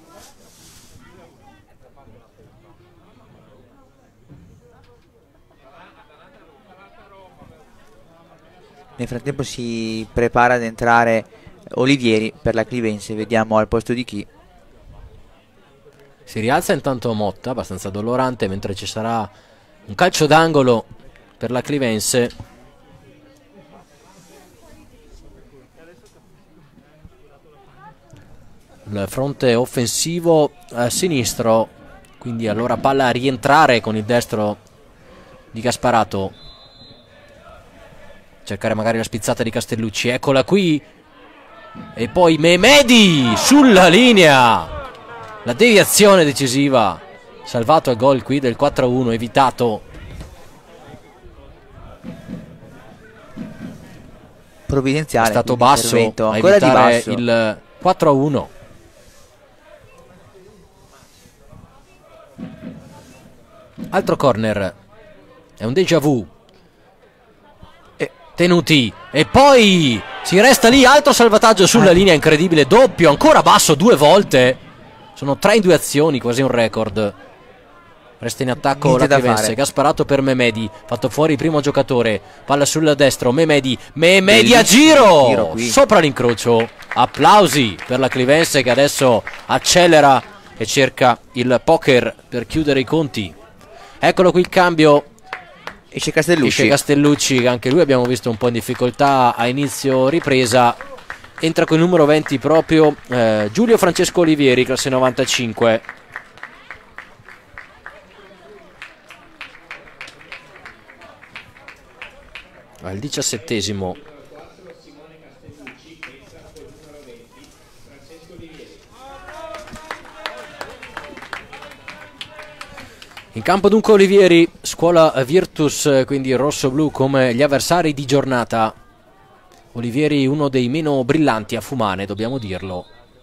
Nel frattempo si prepara ad entrare Olivieri per la Clivense, vediamo al posto di chi. Si rialza intanto Motta, abbastanza dolorante, mentre ci sarà un calcio d'angolo per la Clivense. Il fronte offensivo a sinistro, quindi allora palla a rientrare con il destro di Gasparato. Cercare magari la spizzata di Castellucci, eccola qui, e poi Mehmedi sulla linea, la deviazione decisiva, salvato il gol qui del quattro a uno, evitato. Provvidenziale, è stato basso a ancora di basso. Il quattro a uno. Altro corner, è un déjà vu. Tenuti, e poi si resta lì, altro salvataggio sulla linea, incredibile, doppio, ancora basso due volte, sono tre in due azioni, quasi un record. Resta in attacco la Clivense, Gasparato per Mehmedi, fatto fuori il primo giocatore, palla sul destro, Mehmedi, Mehmedi a giro, giro sopra l'incrocio, applausi per la Clivense che adesso accelera e cerca il poker per chiudere i conti. Eccolo qui il cambio. Esce Castellucci. Esce Castellucci, che anche lui abbiamo visto un po' in difficoltà a inizio ripresa. Entra con il numero venti proprio eh, Giulio Francesco Olivieri, classe novantacinque. Al diciassettesimo. In campo dunque Olivieri, scuola Virtus, quindi rosso-blu come gli avversari di giornata. Olivieri uno dei meno brillanti a Fumane, dobbiamo dirlo.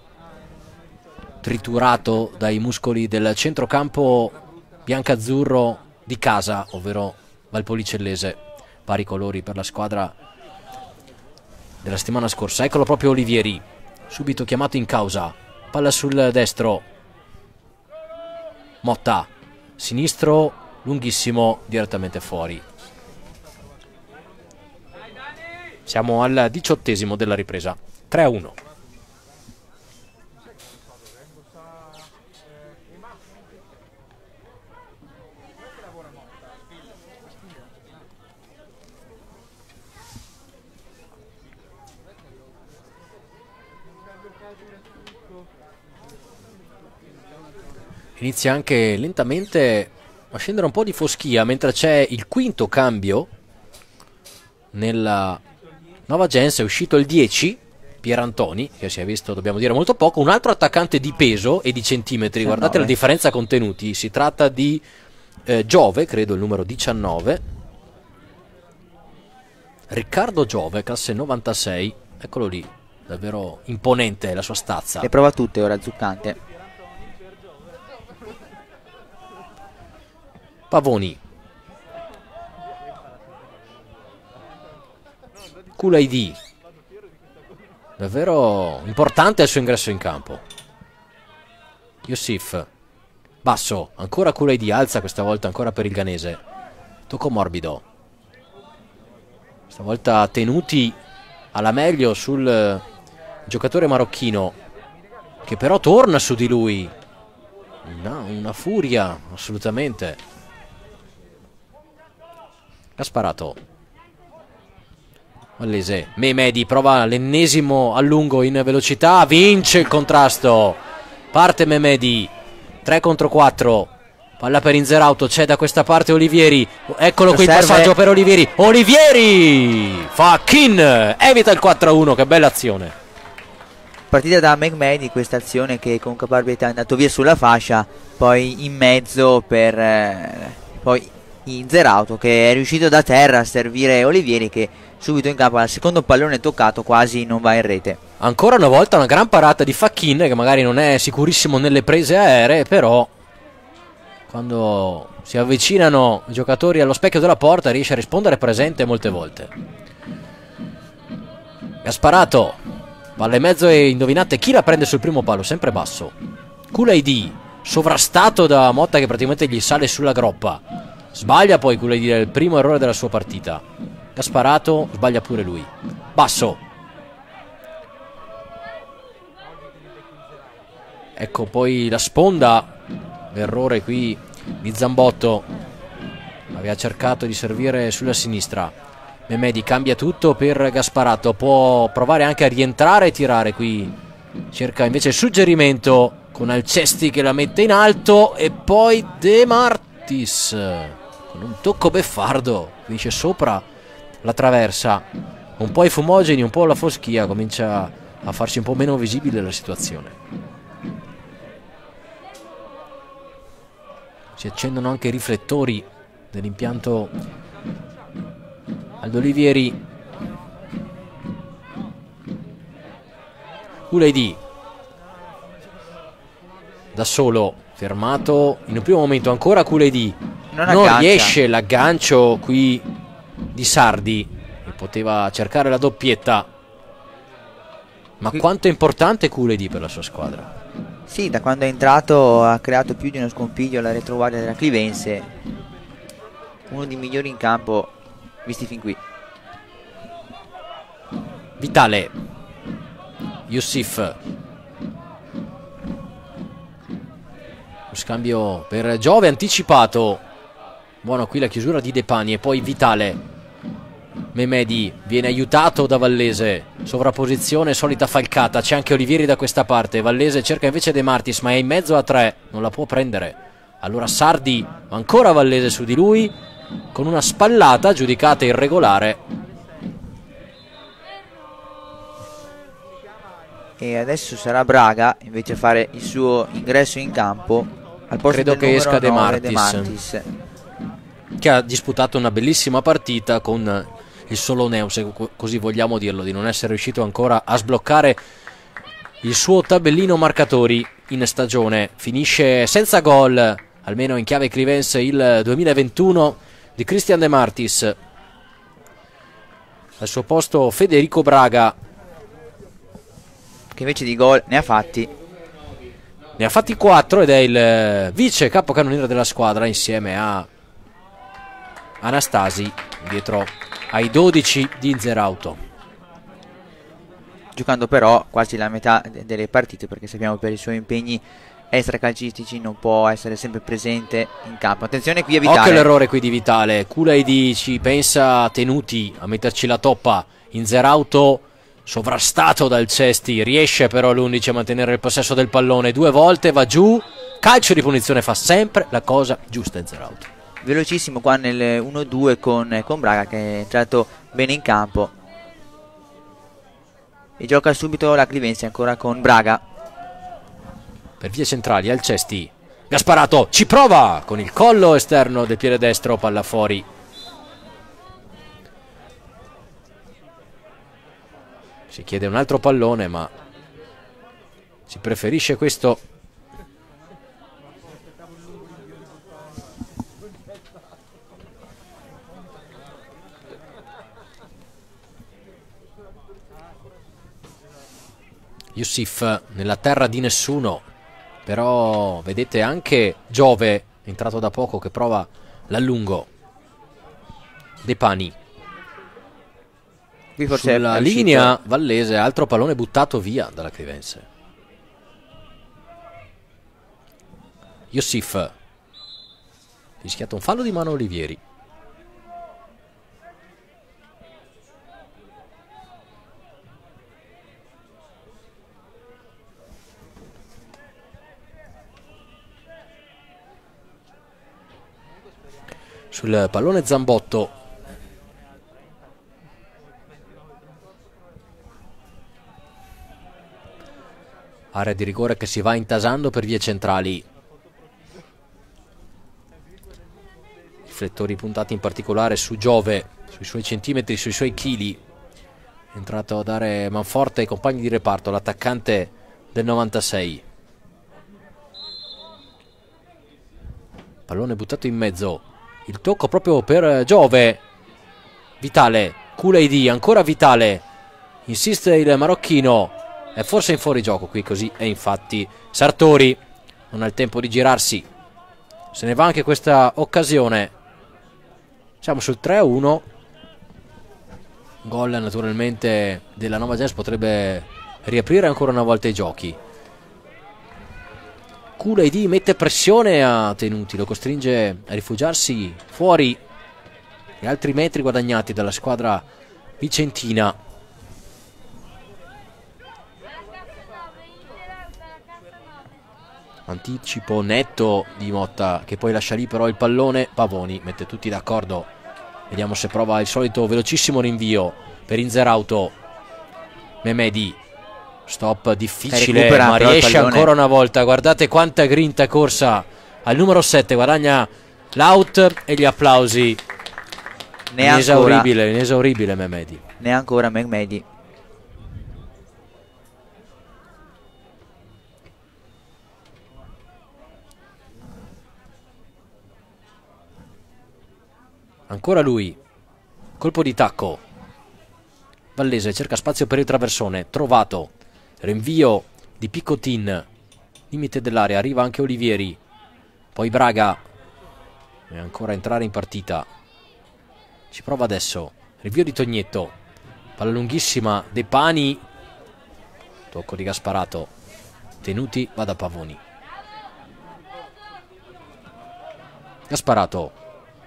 Triturato dai muscoli del centrocampo biancazzurro di casa, ovvero Valpolicellese. Pari colori per la squadra della settimana scorsa. Eccolo proprio Olivieri, subito chiamato in causa. Palla sul destro. Motta. Sinistro, lunghissimo, direttamente fuori. Siamo al diciottesimo della ripresa. tre a uno. Inizia anche lentamente a scendere un po' di foschia, mentre c'è il quinto cambio nella nuova gens. È uscito il dieci, Pierantoni, che si è visto, dobbiamo dire, molto poco. Un altro attaccante di peso e di centimetri, guardate la differenza contenuti. Si tratta di eh, Giove, credo il numero diciannove, Riccardo Giove, classe novantasei. Eccolo lì, davvero imponente la sua stazza. Le prova tutte ora Zuccante. Pavoni, Kulaidi, davvero importante il suo ingresso in campo. Youssef, basso, ancora Kulaidi, alza questa volta ancora per il ghanese. Tocco morbido, stavolta tenuti alla meglio sul giocatore marocchino, che però torna su di lui. No, una furia assolutamente. Gasparato, Vallese, Mehmedi prova l'ennesimo allungo in velocità, vince il contrasto, parte Mehmedi, tre contro quattro, palla per Inzerauto, c'è da questa parte Olivieri, eccolo qui il passaggio per Olivieri, Olivieri, Fachin, evita il quattro a uno, che bella azione. Partita da Mehmedi, questa azione che con caparbietà è andato via sulla fascia, poi in mezzo per eh, poi Inzerauto, che è riuscito da terra a servire Olivieri, che subito in campo al secondo pallone toccato quasi non va in rete. Ancora una volta una gran parata di Fachin, che magari non è sicurissimo nelle prese aeree, però quando si avvicinano i giocatori allo specchio della porta riesce a rispondere presente molte volte. Gasparato, palla in mezzo e indovinate chi la prende sul primo palo, sempre basso. Kulaidi, sovrastato da Motta che praticamente gli sale sulla groppa. Sbaglia poi Kulaidi, il primo errore della sua partita. Gasparato sbaglia pure lui. Basso. Ecco poi la sponda. L'errore qui di Zambotto. Aveva cercato di servire sulla sinistra. Mehmedi cambia tutto per Gasparato. Può provare anche a rientrare e tirare qui. Cerca invece il suggerimento con Alcesti che la mette in alto. E poi De Martis con un tocco beffardo finisce sopra la traversa. Un po' i fumogeni, un po' la foschia, comincia a farsi un po' meno visibile la situazione. Si accendono anche i riflettori dell'impianto Aldo Olivieri. Kulaidi da solo, fermato in un primo momento ancora Kulaidi. Non, non riesce l'aggancio qui di Sardi, che poteva cercare la doppietta. Ma qui quanto è importante Kulaidi per la sua squadra. Sì, da quando è entrato ha creato più di uno scompiglio alla retroguardia della Clivense. Uno dei migliori in campo visti fin qui. Vitale, Youssef, lo scambio per Giove anticipato. Buono qui la chiusura di Depani e poi Vitale. Mehmedi viene aiutato da Vallese, sovrapposizione, solita falcata, c'è anche Olivieri da questa parte. Vallese cerca invece De Martis, ma è in mezzo a tre, non la può prendere. Allora Sardi, ancora Vallese su di lui, con una spallata giudicata irregolare. E adesso sarà Braga invece a fare il suo ingresso in campo al posto credo del che esca De Martis, De Martis, che ha disputato una bellissima partita con il Soloneo, se così vogliamo dirlo, di non essere riuscito ancora a sbloccare il suo tabellino marcatori in stagione. Finisce senza gol, almeno in chiave Clivense, il duemilaventuno di Christian De Martis. Al suo posto Federico Braga, che invece di gol ne ha fatti. Ne ha fatti quattro ed è il vice capocannoniere della squadra insieme a Anastasi, dietro ai dodici di Inzerauto. giocando però quasi la metà de delle partite, perché sappiamo per i suoi impegni extracalcistici non può essere sempre presente in campo. Attenzione qui a Vitale. Occhio l'errore qui di Vitale. Kulaidi ci pensa Tenuti a metterci la toppa. Inzerauto sovrastato dal Cesti, riesce però l'undici a mantenere il possesso del pallone due volte, va giù, calcio di punizione, fa sempre la cosa giusta Inzerauto. Velocissimo qua nel uno due con, con Braga, che è entrato bene in campo e gioca subito la Clivense ancora con Braga. Per vie centrali al Cesti, Gasparato ci prova con il collo esterno del piede destro, palla fuori. Si chiede un altro pallone, ma si preferisce questo. Yusuf nella terra di nessuno, però vedete anche Giove, entrato da poco, che prova l'allungo. De Pani. Qui forse sulla linea Vallese, altro pallone buttato via dalla Clivense. Yusuf, fischiato un fallo di mano Olivieri. Sul pallone Zambotto. Area di rigore che si va intasando per vie centrali. Riflettori puntati in particolare su Giove, sui suoi centimetri, sui suoi chili. È entrato a dare manforte ai compagni di reparto, l'attaccante del novantasei. Pallone buttato in mezzo. Il tocco proprio per Giove. Vitale, Kulaidi, ancora Vitale. Insiste il marocchino. È forse in fuorigioco qui, così è infatti. Sartori non ha il tempo di girarsi. Se ne va anche questa occasione. Siamo sul tre a uno. Gol naturalmente della Nova Gens potrebbe riaprire ancora una volta i giochi. Kulaidi mette pressione a Tenuti, lo costringe a rifugiarsi fuori. E altri metri guadagnati dalla squadra vicentina. Anticipo netto di Motta, che poi lascia lì però il pallone. Pavoni mette tutti d'accordo. Vediamo se prova il solito velocissimo rinvio per Inzerauto. Memedi, stop difficile, ma riesce ancora una volta. Guardate quanta grinta corsa al numero sette, guadagna l'out e gli applausi. Ne inesauribile, inesauribile Memedi. Ne ancora Memedi. Ancora lui, colpo di tacco. Vallese cerca spazio per il traversone, trovato. Rinvio di Piccotin, limite dell'area, arriva anche Olivieri. Poi Braga, e ancora entrare in partita. Ci prova adesso, rinvio di Tognetto. Palla lunghissima, De Pani. Tocco di Gasparato. Tenuti, va da Pavoni. Gasparato.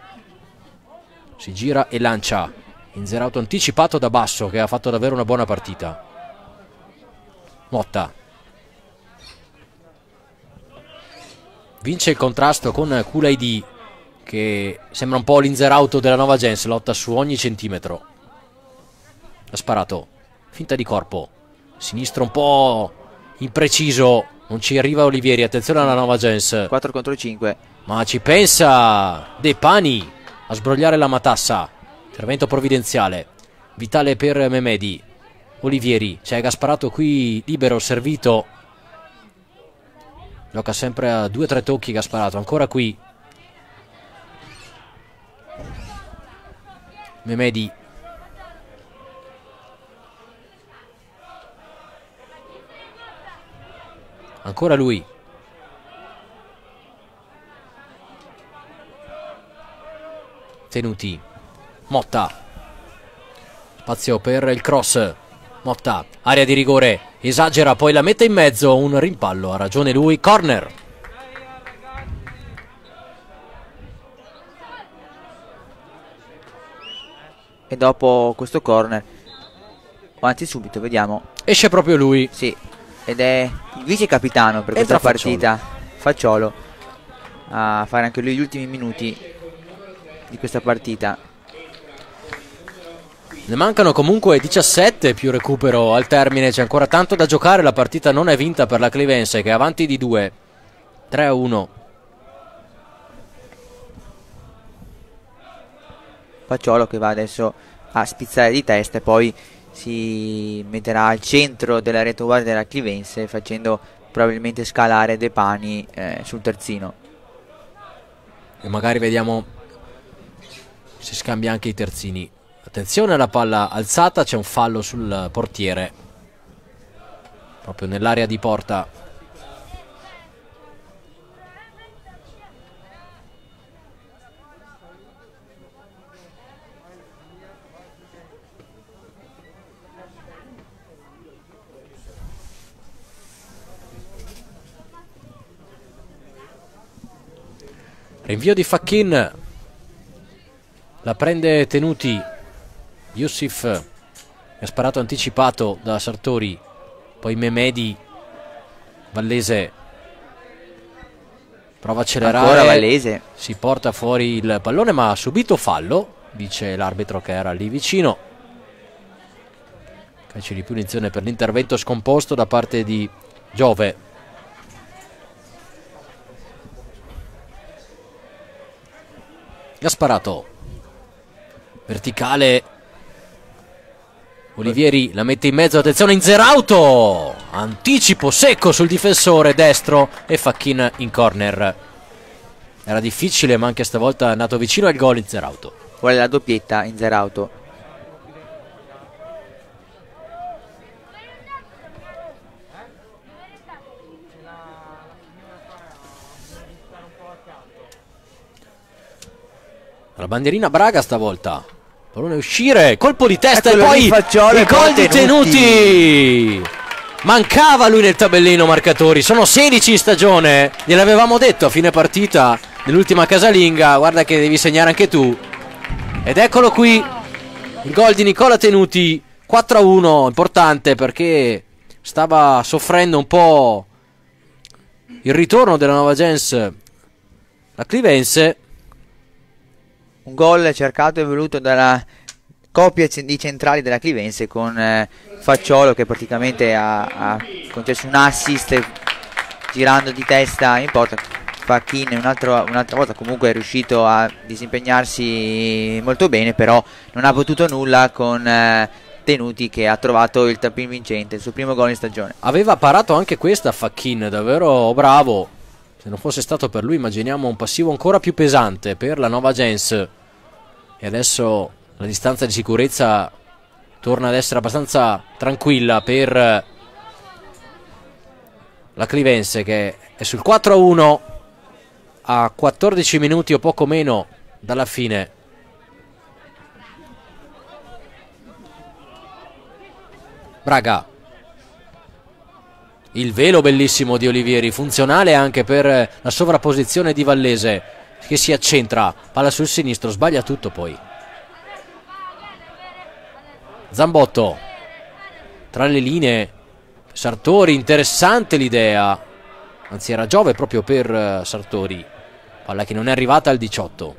Si gira e lancia. Inzerauto anticipato da Basso, che ha fatto davvero una buona partita. Motta. Vince il contrasto con Kulaidi, che sembra un po' l'Inzerauto della Nova Gens, lotta su ogni centimetro. Ha sparato. Finta di corpo. Sinistro un po' impreciso. Non ci arriva Olivieri. Attenzione alla Nova Gens. quattro contro cinque. Ma ci pensa De Pani a sbrogliare la matassa. Intervento provvidenziale. Vitale per Memedi. Olivieri, c'è Gasparato qui libero, servito. Gioca sempre a due tre tocchi Gasparato. Ancora qui Memedi. Ancora lui. Tenuti. Motta. Spazio per il cross. Motta, area di rigore, esagera, poi la mette in mezzo, un rimpallo, ha ragione lui, corner. E dopo questo corner, o anzi subito, vediamo. Esce proprio lui. Sì, ed è il vice capitano per questa Entra partita, Facciolo, a fare anche lui gli ultimi minuti di questa partita. Ne mancano comunque diciassette più recupero al termine, c'è ancora tanto da giocare, la partita non è vinta per la Clivense che è avanti di due, tre a uno. Facciolo che va adesso a spizzare di testa e poi si metterà al centro della retaguardia della Clivense, facendo probabilmente scalare De Pani eh, sul terzino. E magari vediamo se scambia anche i terzini. Attenzione alla palla alzata, c'è un fallo sul portiere proprio nell'area di porta. Rinvio di Facchin, la prende Tenuti. Yusuf ha sparato anticipato da Sartori, poi Memedi, Vallese prova a accelerare, ancora Vallese, si porta fuori il pallone ma ha subito fallo, dice l'arbitro che era lì vicino. Calcio di punizione per l'intervento scomposto da parte di Giove. Gasparato, verticale, Olivieri la mette in mezzo, attenzione Inzerauto, anticipo secco sul difensore destro e Facchin in corner. Era difficile ma anche stavolta è andato vicino al gol Inzerauto. vuole la doppietta Inzerauto. La bandierina Braga stavolta, pallone uscire, colpo di testa. Eccolo e poi lì, Facciolo, il gol di Tenuti. Tenuti. Mancava lui nel tabellino marcatori, sono sedici in stagione, gliel'avevamo detto a fine partita nell'ultima casalinga, guarda che devi segnare anche tu. Ed eccolo qui il gol di Nicola Tenuti, quattro a uno, importante perché stava soffrendo un po' il ritorno della Nova Gens la Clivense. Un gol cercato e voluto dalla coppia di centrali della Clivense con eh, Facciolo che praticamente ha, ha concesso un assist girando di testa in porta. Facchin un'altra volta comunque è riuscito a disimpegnarsi molto bene, però non ha potuto nulla con eh, Tenuti che ha trovato il tappin vincente, il suo primo gol in stagione. Aveva parato anche questa Facchin, davvero bravo. Se non fosse stato per lui immaginiamo un passivo ancora più pesante per la Nova Gens. E adesso la distanza di sicurezza torna ad essere abbastanza tranquilla per la Clivense che è sul quattro a uno a quattordici minuti o poco meno dalla fine. Braga, il velo bellissimo di Olivieri, funzionale anche per la sovrapposizione di Vallese che si accentra, palla sul sinistro, sbaglia tutto poi. Zambotto tra le linee, Sartori, interessante l'idea, anzi era Giove proprio per Sartori, palla che non è arrivata al diciotto.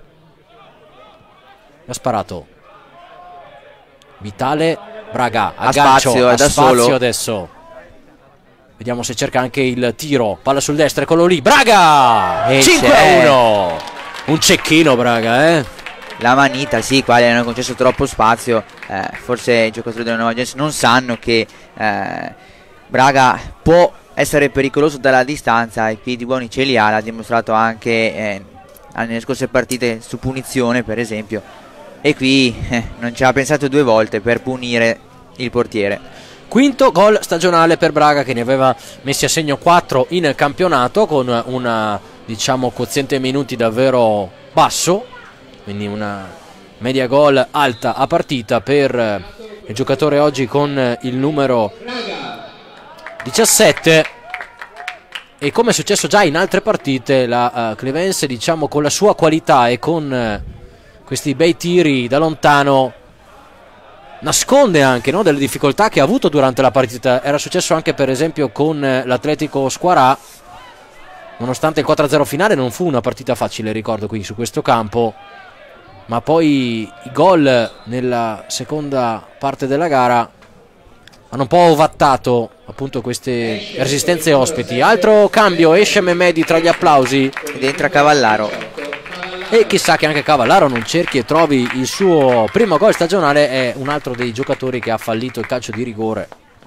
Ha sparato Vitale, Braga Ha aggancio, spazio, ha è da spazio solo. adesso. Vediamo se cerca anche il tiro, palla sul destro, eccolo lì, Braga! E cinque a uno, un cecchino Braga, eh? La manita, sì, qua gli hanno concesso troppo spazio, eh, forse i giocatori della Nuova Gens non sanno che eh, Braga può essere pericoloso dalla distanza, i piedi buoni ce li ha, l'ha dimostrato anche eh, nelle scorse partite su punizione per esempio, e qui eh, non ci ha pensato due volte per punire il portiere. Quinto gol stagionale per Braga che ne aveva messi a segno quattro in campionato con una, diciamo, quoziente minuti davvero basso, quindi una media gol alta a partita per il giocatore oggi con il numero diciassette, e come è successo già in altre partite la uh, Clevense, diciamo, con la sua qualità e con uh, questi bei tiri da lontano nasconde anche, no, delle difficoltà che ha avuto durante la partita. Era successo anche per esempio con uh, l'Atletico Squarà, nonostante il quattro a zero finale non fu una partita facile, ricordo, qui su questo campo, ma poi i gol nella seconda parte della gara hanno un po' ovattato appunto queste resistenze ospiti. Altro cambio, esce Mehmedi tra gli applausi ed entra Cavallaro, e chissà che anche Cavallaro non cerchi e trovi il suo primo gol stagionale. È un altro dei giocatori che ha fallito il calcio di rigore.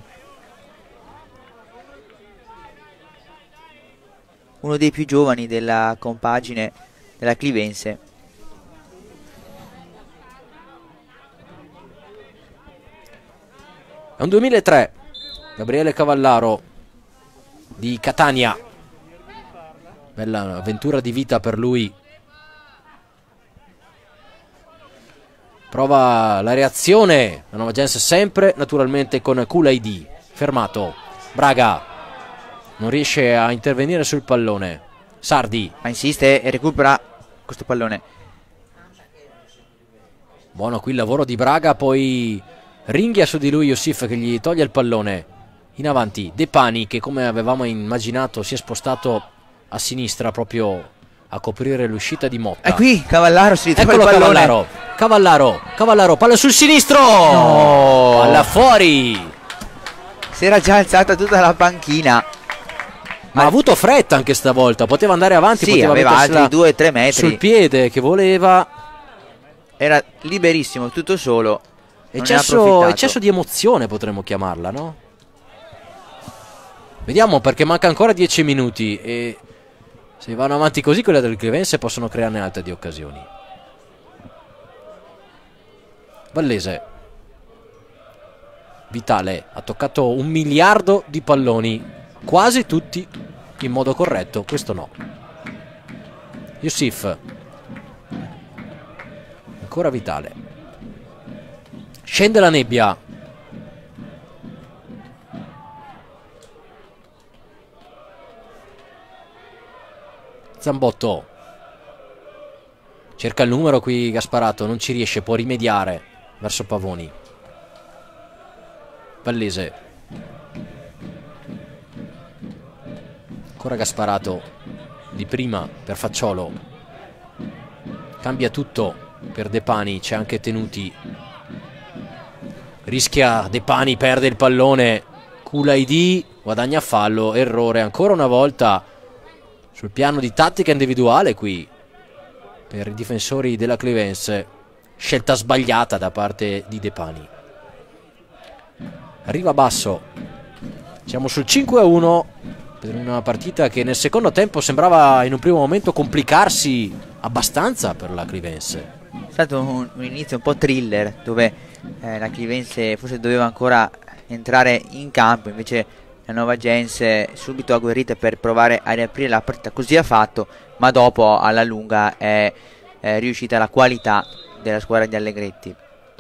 uno dei più giovani della compagine della Clevense. È un duemilatré, Gabriele Cavallaro di Catania, bella avventura di vita per lui. Prova la reazione la Novagense, sempre naturalmente con Kulaidi, fermato. Braga non riesce a intervenire sul pallone. Sardi, ma insiste e recupera questo pallone. Buono qui il lavoro di Braga, poi ringhia su di lui Youssif che gli toglie il pallone. In avanti De Pani, che come avevamo immaginato si è spostato a sinistra proprio a coprire l'uscita di Motta. E qui Cavallaro si ritrova Eccolo il pallone. Cavallaro, Cavallaro, Cavallaro, palla sul sinistro, no, palla fuori. Si era già alzata tutta la panchina, ma ha avuto fretta anche stavolta, poteva andare avanti, sì, poteva aveva altri due o tre metri sul piede che voleva, era liberissimo, tutto solo. Eccesso, eccesso di emozione potremmo chiamarla, no? Vediamo, perché manca ancora dieci minuti e se vanno avanti così quelle del Clevense possono crearne altre di occasioni. Vallese, Vitale ha toccato un miliardo di palloni, quasi tutti in modo corretto, questo no. Youssif, ancora Vitale, scende la nebbia, Zambotto cerca il numero qui, Gasparato non ci riesce, può rimediare verso Pavoni. Vallese, ancora Gasparato di prima per Facciolo, cambia tutto per De Pani, c'è anche Tenuti, rischia De Pani, perde il pallone, Kulaidi guadagna fallo, errore ancora una volta sul piano di tattica individuale qui per i difensori della Clevense, scelta sbagliata da parte di De Pani. Arriva Basso, siamo sul cinque a uno per una partita che nel secondo tempo sembrava in un primo momento complicarsi abbastanza per la Clevense. È stato un, un inizio un po' thriller, dove eh, la Clevense forse doveva ancora entrare in campo, invece la Novagense subito agguerrita per provare a riaprire la partita, così ha fatto, ma dopo alla lunga è, è riuscita la qualità della squadra di Allegretti.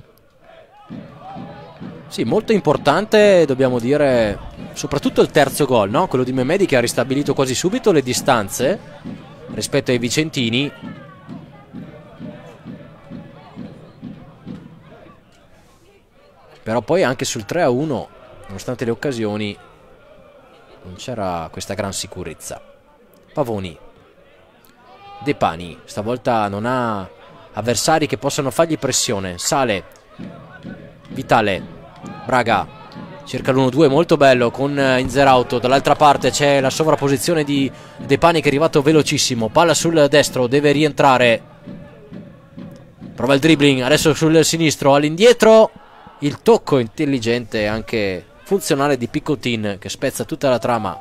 Sì, molto importante, dobbiamo dire, soprattutto il terzo gol, no? Quello di Mehmedi, che ha ristabilito quasi subito le distanze rispetto ai vicentini. Però poi anche sul tre a uno, nonostante le occasioni, non c'era questa gran sicurezza. Pavoni, De Pani stavolta non ha avversari che possano fargli pressione, sale Vitale, Braga cerca l'uno due molto bello con Inzerauto, dall'altra parte c'è la sovrapposizione di De Pani che è arrivato velocissimo, palla sul destro, deve rientrare, prova il dribbling, adesso sul sinistro, all'indietro, il tocco intelligente e anche funzionale di Piccotin che spezza tutta la trama.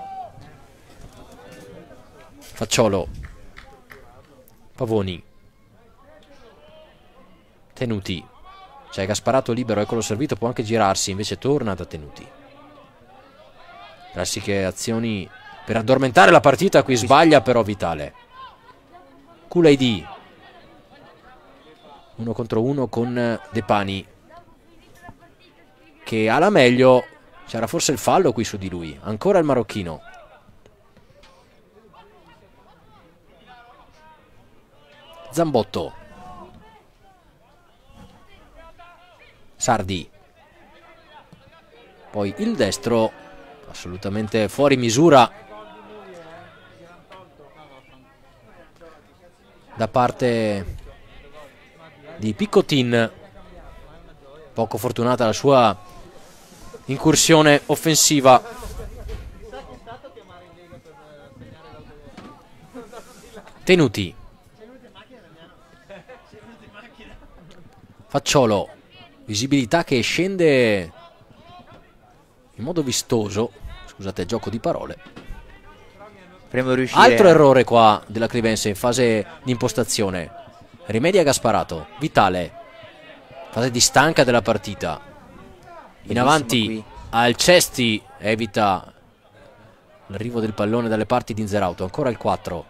Facciolo, Pavoni, Tenuti, c'è Gasparato libero, eccolo servito, può anche girarsi, invece torna da Tenuti. Classiche azioni per addormentare la partita, qui sbaglia però Vitale. Kulaidi, uno contro uno con De Pani. che alla meglio c'era forse il fallo qui su di lui. Ancora il marocchino. Zambotto. Sardi. Poi il destro assolutamente fuori misura da parte di Piccotin. Poco fortunata la sua incursione offensiva. Tenuti. Facciolo. Visibilità che scende in modo vistoso. Scusate il gioco di parole. Altro errore qua della Clivense in fase di impostazione. Rimedia Gasparato. Vitale. Fase di stanca della partita. In avanti qui. Al Cesti. Evita l'arrivo del pallone dalle parti di Inzerauto. Ancora il quattro.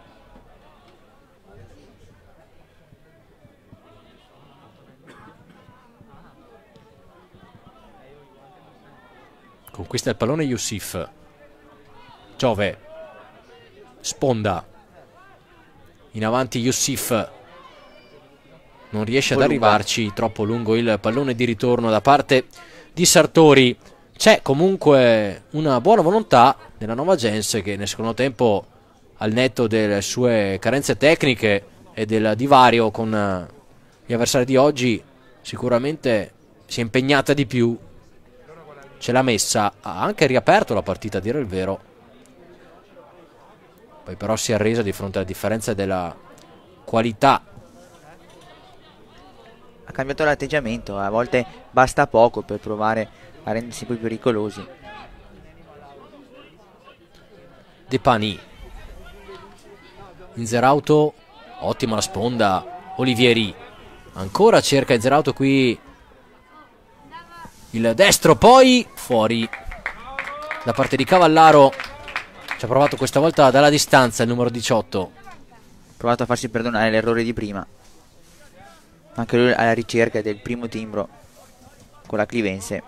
Conquista il pallone Youssif. Giove. Sponda. In avanti Youssif. Non riesce ad arrivarci. Troppo lungo il pallone di ritorno da parte di Sartori. C'è comunque una buona volontà della Nova Gens, che nel secondo tempo, al netto delle sue carenze tecniche e del divario con gli avversari di oggi, sicuramente si è impegnata di più. Ce l'ha messa, ha anche riaperto la partita, a dire il vero. Poi però si è arresa di fronte alla differenza della qualità. Ha cambiato l'atteggiamento, a volte basta poco per provare a rendersi più pericolosi. De Pani. Inzerauto, ottima la sponda. Olivieri. Ancora cerca Inzerauto qui. Il destro, poi fuori da parte di Cavallaro. Ci ha provato questa volta dalla distanza il numero diciotto. Ha provato a farsi perdonare l'errore di prima. Anche lui alla ricerca del primo timbro con la Clivense.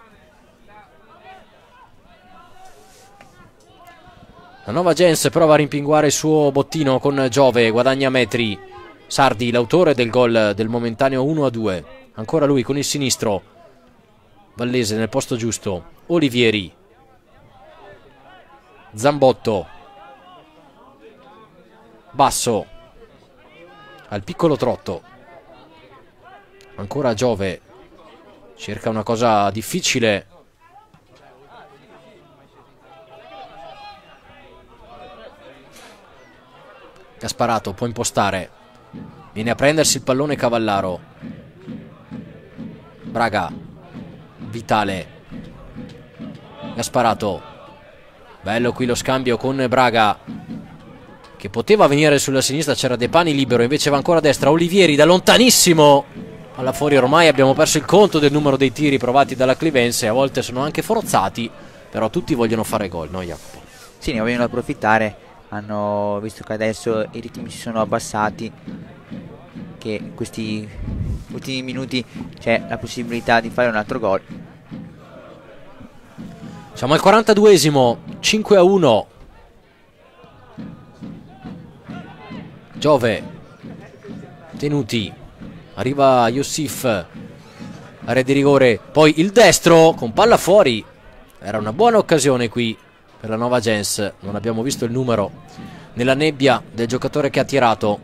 La Nova Gens prova a rimpinguare il suo bottino con Giove, guadagna metri. Sardi, l'autore del gol del momentaneo uno a due. Ancora lui con il sinistro. Vallese nel posto giusto. Olivieri. Zambotto. Basso. Al piccolo trotto. Ancora Giove. Cerca una cosa difficile. Gasparato può impostare. Viene a prendersi il pallone Cavallaro. Braga. Vitale. Gasparato. Bello qui lo scambio con Braga, che poteva venire sulla sinistra, c'era De Pani libero, invece va ancora a destra. Olivieri da lontanissimo. Alla fuori ormai abbiamo perso il conto del numero dei tiri provati dalla Clivense. A volte sono anche forzati, però tutti vogliono fare gol, no Jacopo? Sì, ne vogliono approfittare. Hanno visto che adesso i ritmi si sono abbassati, che in questi ultimi minuti c'è la possibilità di fare un altro gol. Siamo al quarantaduesimo, cinque a uno. Giove. Tenuti. Arriva Youssif. Area di rigore. Poi il destro con palla fuori. Era una buona occasione qui per la Nova Gens. Non abbiamo visto il numero nella nebbia del giocatore che ha tirato.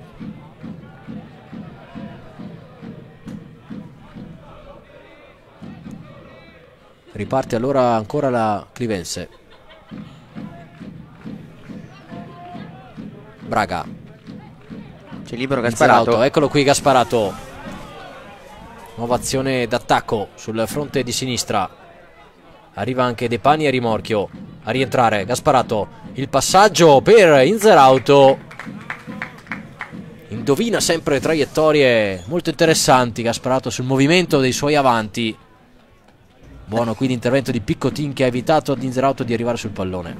Riparte allora ancora la Clivense. Braga. C'è libero Gasparato. Eccolo qui Gasparato. Nuova azione d'attacco sul fronte di sinistra. Arriva anche De Pani a rimorchio. A rientrare Gasparato. Il passaggio per Inzerauto. Indovina sempre traiettorie molto interessanti Gasparato sul movimento dei suoi avanti. Buono qui l'intervento di Piccotin, che ha evitato ad Inzerauto di arrivare sul pallone.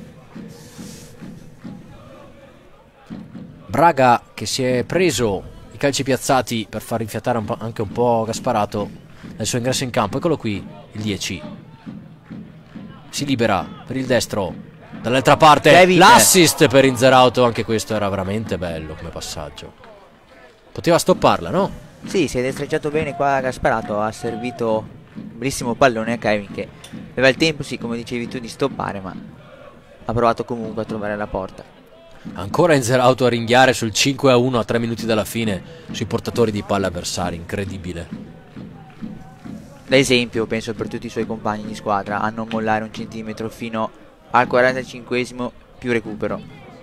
Braga che si è preso i calci piazzati per far rifiatare un po', anche un po' Gasparato nel suo ingresso in campo. Eccolo qui, il dieci. Si libera per il destro. Dall'altra parte l'assist per Inzerauto, anche questo era veramente bello come passaggio. Poteva stopparla, no? Sì, si è destreggiato bene qua Gasparato, ha servito un bellissimo pallone a Kevin che aveva il tempo, sì, come dicevi tu, di stoppare, ma ha provato comunque a trovare la porta. Ancora Inzerauto a ringhiare sul cinque a uno a tre minuti dalla fine sui portatori di palla avversari, incredibile. Da esempio, penso per tutti i suoi compagni di squadra, a non mollare un centimetro fino al quarantacinquesimo più recupero.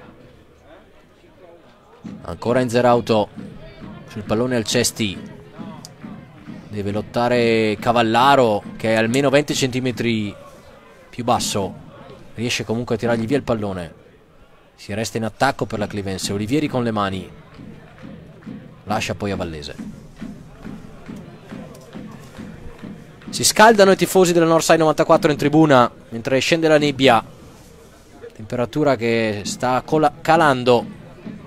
Ancora Inzerauto sul pallone al cesti, deve lottare Cavallaro che è almeno venti centimetri più basso, riesce comunque a tirargli via il pallone. Si resta in attacco per la Clivense. Olivieri con le mani, lascia poi a Vallese. Si scaldano i tifosi della Northside novantaquattro in tribuna mentre scende la nebbia, temperatura che sta calando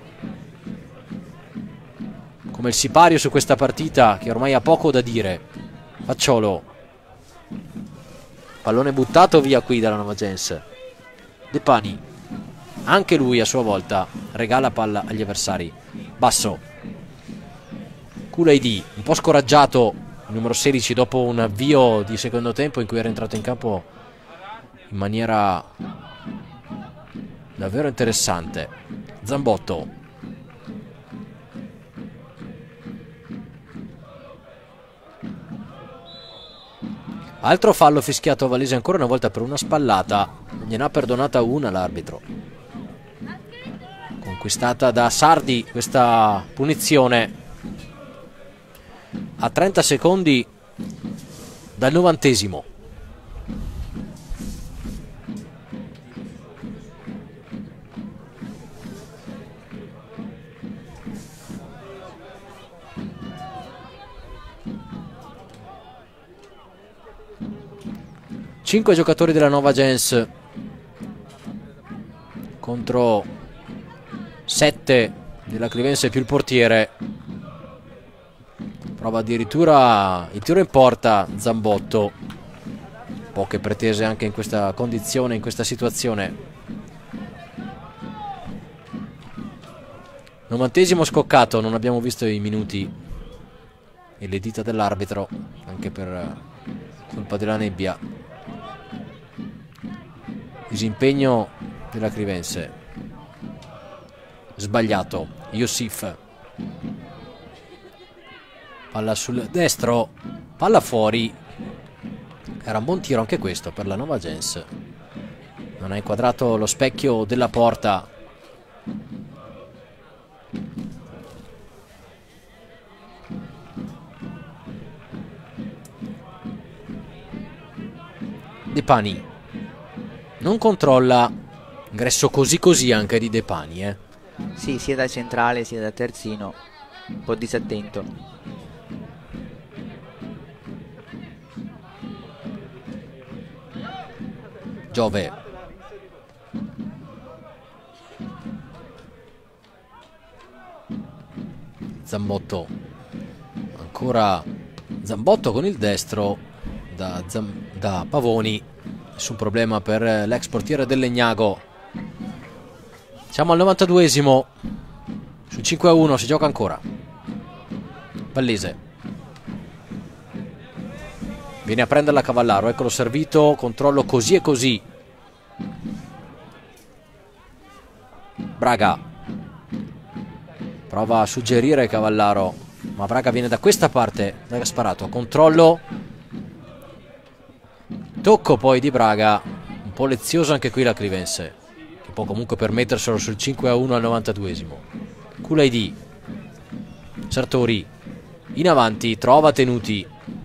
come il sipario su questa partita che ormai ha poco da dire. Facciolo, pallone buttato via qui dalla Nova Gens. De Pani, anche lui a sua volta regala palla agli avversari. Basso, Kulaidi un po' scoraggiato, il numero sedici, dopo un avvio di secondo tempo in cui era entrato in campo in maniera davvero interessante. Zambotto, altro fallo fischiato a Vallese ancora una volta per una spallata. Gliene ha perdonata una l'arbitro. Conquistata da Sardi questa punizione a trenta secondi dal novantesimo. Cinque giocatori della Nova Gens contro sette della Clivense più il portiere. Prova addirittura il tiro in porta Zambotto. Poche pretese anche in questa condizione, in questa situazione. Novantesimo scoccato, non abbiamo visto i minuti e le dita dell'arbitro, anche per colpa della nebbia. Disimpegno della Clivense. Sbagliato Youssif. Palla sul destro, palla fuori. Era un buon tiro anche questo per la Nova Gens. Non ha inquadrato lo specchio della porta. De Pani non controlla, ingresso così così anche di De Pani, eh. Sì, sia da centrale sia da terzino, un po' disattento. Giove, Zambotto, ancora Zambotto con il destro da, Zam da Pavoni. Nessun problema per l'ex portiere del Legnago. Siamo al novantaduesimo. Sul cinque a uno si gioca ancora. Vallese viene a prenderla Cavallaro. Eccolo servito. Controllo così e così. Braga prova a suggerire Cavallaro, ma Braga viene da questa parte da Gasparato. Controllo, tocco poi di Braga, un po' lezioso anche qui la Clivense, che può comunque permetterselo sul cinque a uno al novantaduesimo. Kulaidi, Sartori in avanti, trova Tenuti.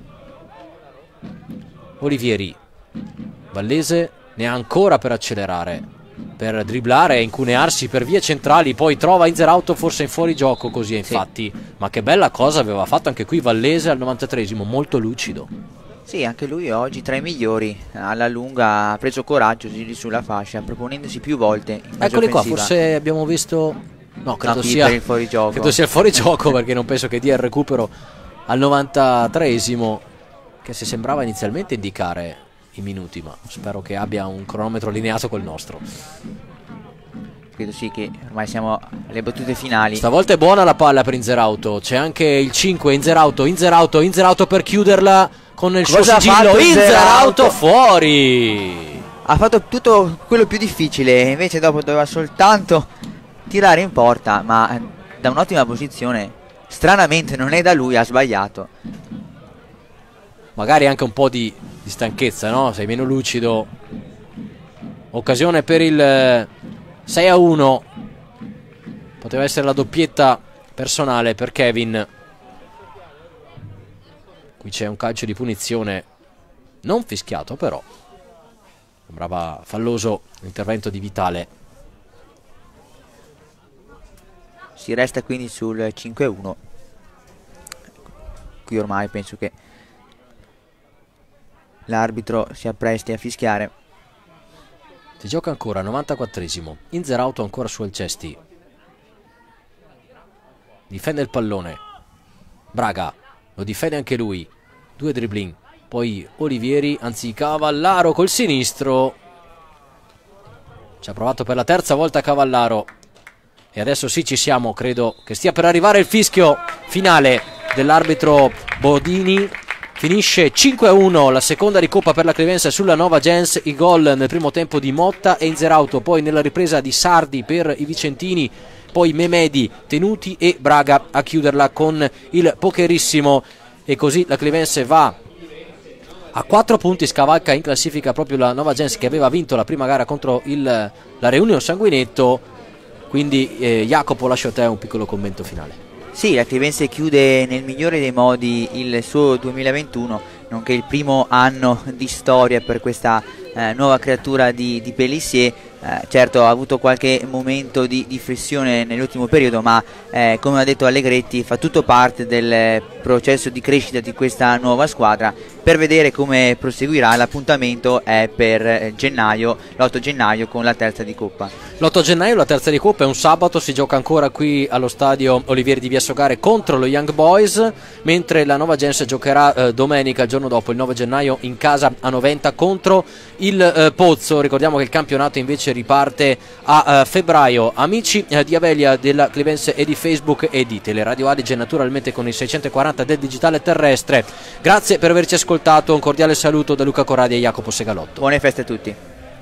Olivieri, Vallese ne ha ancora per accelerare, per dribblare e incunearsi per vie centrali, poi trova Inzerauto forse in fuorigioco, così è infatti. Sì. Ma che bella cosa aveva fatto anche qui Vallese al novantatreesimo, molto lucido. Sì, anche lui oggi tra i migliori, alla lunga ha preso coraggio lì sulla fascia, proponendosi più volte in fase Eccoli offensiva. Qua, forse abbiamo visto No, credo, no, sia, per il fuorigioco. credo sia il fuorigioco perché non penso che dia il recupero al novantatreesimo, che si sembrava inizialmente indicare i minuti, ma spero che abbia un cronometro allineato col nostro. Credo sì, che ormai siamo alle battute finali. Stavolta è buona la palla per Inzerauto, c'è anche il cinque, Inzerauto, Inzerauto, Inzerauto per chiuderla con il Cosa suo ha fatto sigillo, Inzerauto? Inzerauto fuori! Ha fatto tutto quello più difficile, invece dopo doveva soltanto tirare in porta, ma da un'ottima posizione. Stranamente non è da lui, ha sbagliato. Magari anche un po' di, di stanchezza, no? Sei meno lucido. Occasione per il sei a uno. Poteva essere la doppietta personale per Kevin. Qui c'è un calcio di punizione non fischiato, però sembrava falloso l'intervento di Vitale. Si resta quindi sul cinque a uno. Qui ormai penso che l'arbitro si appresti a fischiare. Si gioca ancora, novantaquattresimo. Inzerauto ancora su Alcesti. Difende il pallone. Braga lo difende anche lui. Due dribbling. Poi Olivieri, anzi Cavallaro col sinistro. Ci ha provato per la terza volta Cavallaro. E adesso sì, ci siamo. Credo che stia per arrivare il fischio finale dell'arbitro Bodini. Finisce cinque a uno la seconda ricoppa per la Clevense sulla Nova Gens. I gol nel primo tempo di Motta e Inzerauto, poi nella ripresa di Sardi per i vicentini, poi Memedi, Tenuti e Braga a chiuderla con il pokerissimo. E così la Clevense va a quattro punti, scavalca in classifica proprio la Nova Gens che aveva vinto la prima gara contro il, la Reunion Sanguinetto. Quindi eh, Jacopo, lascio a te un piccolo commento finale. Sì, la Clevense chiude nel migliore dei modi il suo duemilaventuno, nonché il primo anno di storia per questa eh, nuova creatura di, di Pélissier. Eh, certo ha avuto qualche momento di, di flessione nell'ultimo periodo, ma eh, come ha detto Allegretti fa tutto parte del processo di crescita di questa nuova squadra. Per vedere come proseguirà, l'appuntamento è per eh, gennaio, l'otto gennaio con la terza di Coppa. L'otto gennaio la terza di Coppa è un sabato, si gioca ancora qui allo stadio Olivieri di Via Sogare contro lo Young Boys, mentre la Nova Gens giocherà eh, domenica, il giorno dopo, il nove gennaio, in casa a Noventa contro il eh, Pozzo. Ricordiamo che il campionato invece riparte a uh, febbraio. Amici uh, di Avelia, della Clevense e di Facebook e di Teleradio Adige, naturalmente con il seicentoquaranta del digitale terrestre, grazie per averci ascoltato. Un cordiale saluto da Luca Corradi e Jacopo Segalotto. Buone feste a tutti.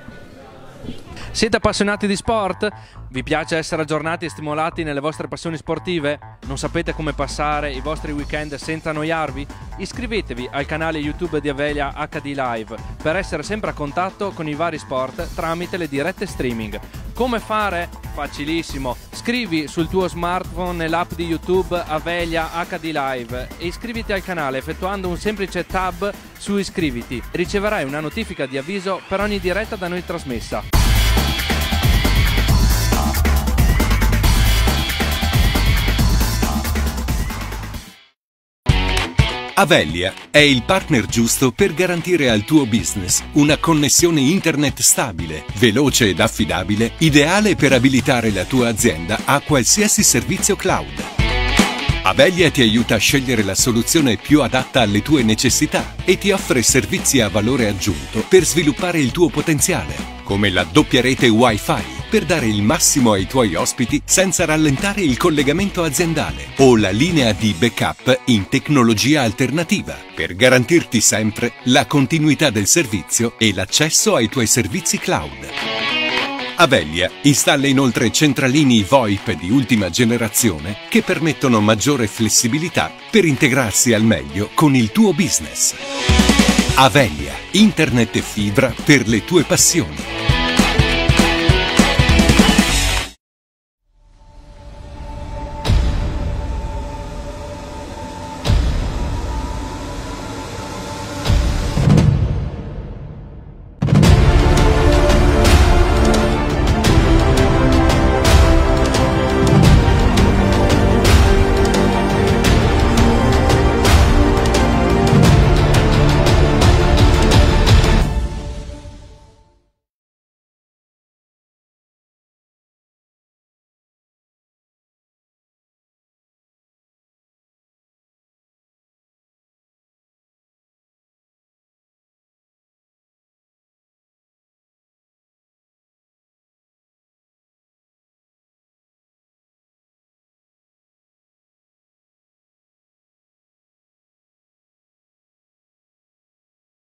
Siete appassionati di sport? Vi piace essere aggiornati e stimolati nelle vostre passioni sportive? Non sapete come passare i vostri weekend senza annoiarvi? Iscrivetevi al canale YouTube di Avelia acca di Live per essere sempre a contatto con i vari sport tramite le dirette streaming. Come fare? Facilissimo. Scrivi sul tuo smartphone nell'app di YouTube Avelia acca di Live e iscriviti al canale effettuando un semplice tab su Iscriviti. Riceverai una notifica di avviso per ogni diretta da noi trasmessa. Avelia è il partner giusto per garantire al tuo business una connessione internet stabile, veloce ed affidabile, ideale per abilitare la tua azienda a qualsiasi servizio cloud. Avelia ti aiuta a scegliere la soluzione più adatta alle tue necessità e ti offre servizi a valore aggiunto per sviluppare il tuo potenziale, come la doppia rete Wi-Fi per dare il massimo ai tuoi ospiti senza rallentare il collegamento aziendale, o la linea di backup in tecnologia alternativa per garantirti sempre la continuità del servizio e l'accesso ai tuoi servizi cloud. Avelia installa inoltre centralini VoIP di ultima generazione che permettono maggiore flessibilità per integrarsi al meglio con il tuo business. Avelia, internet e fibra per le tue passioni.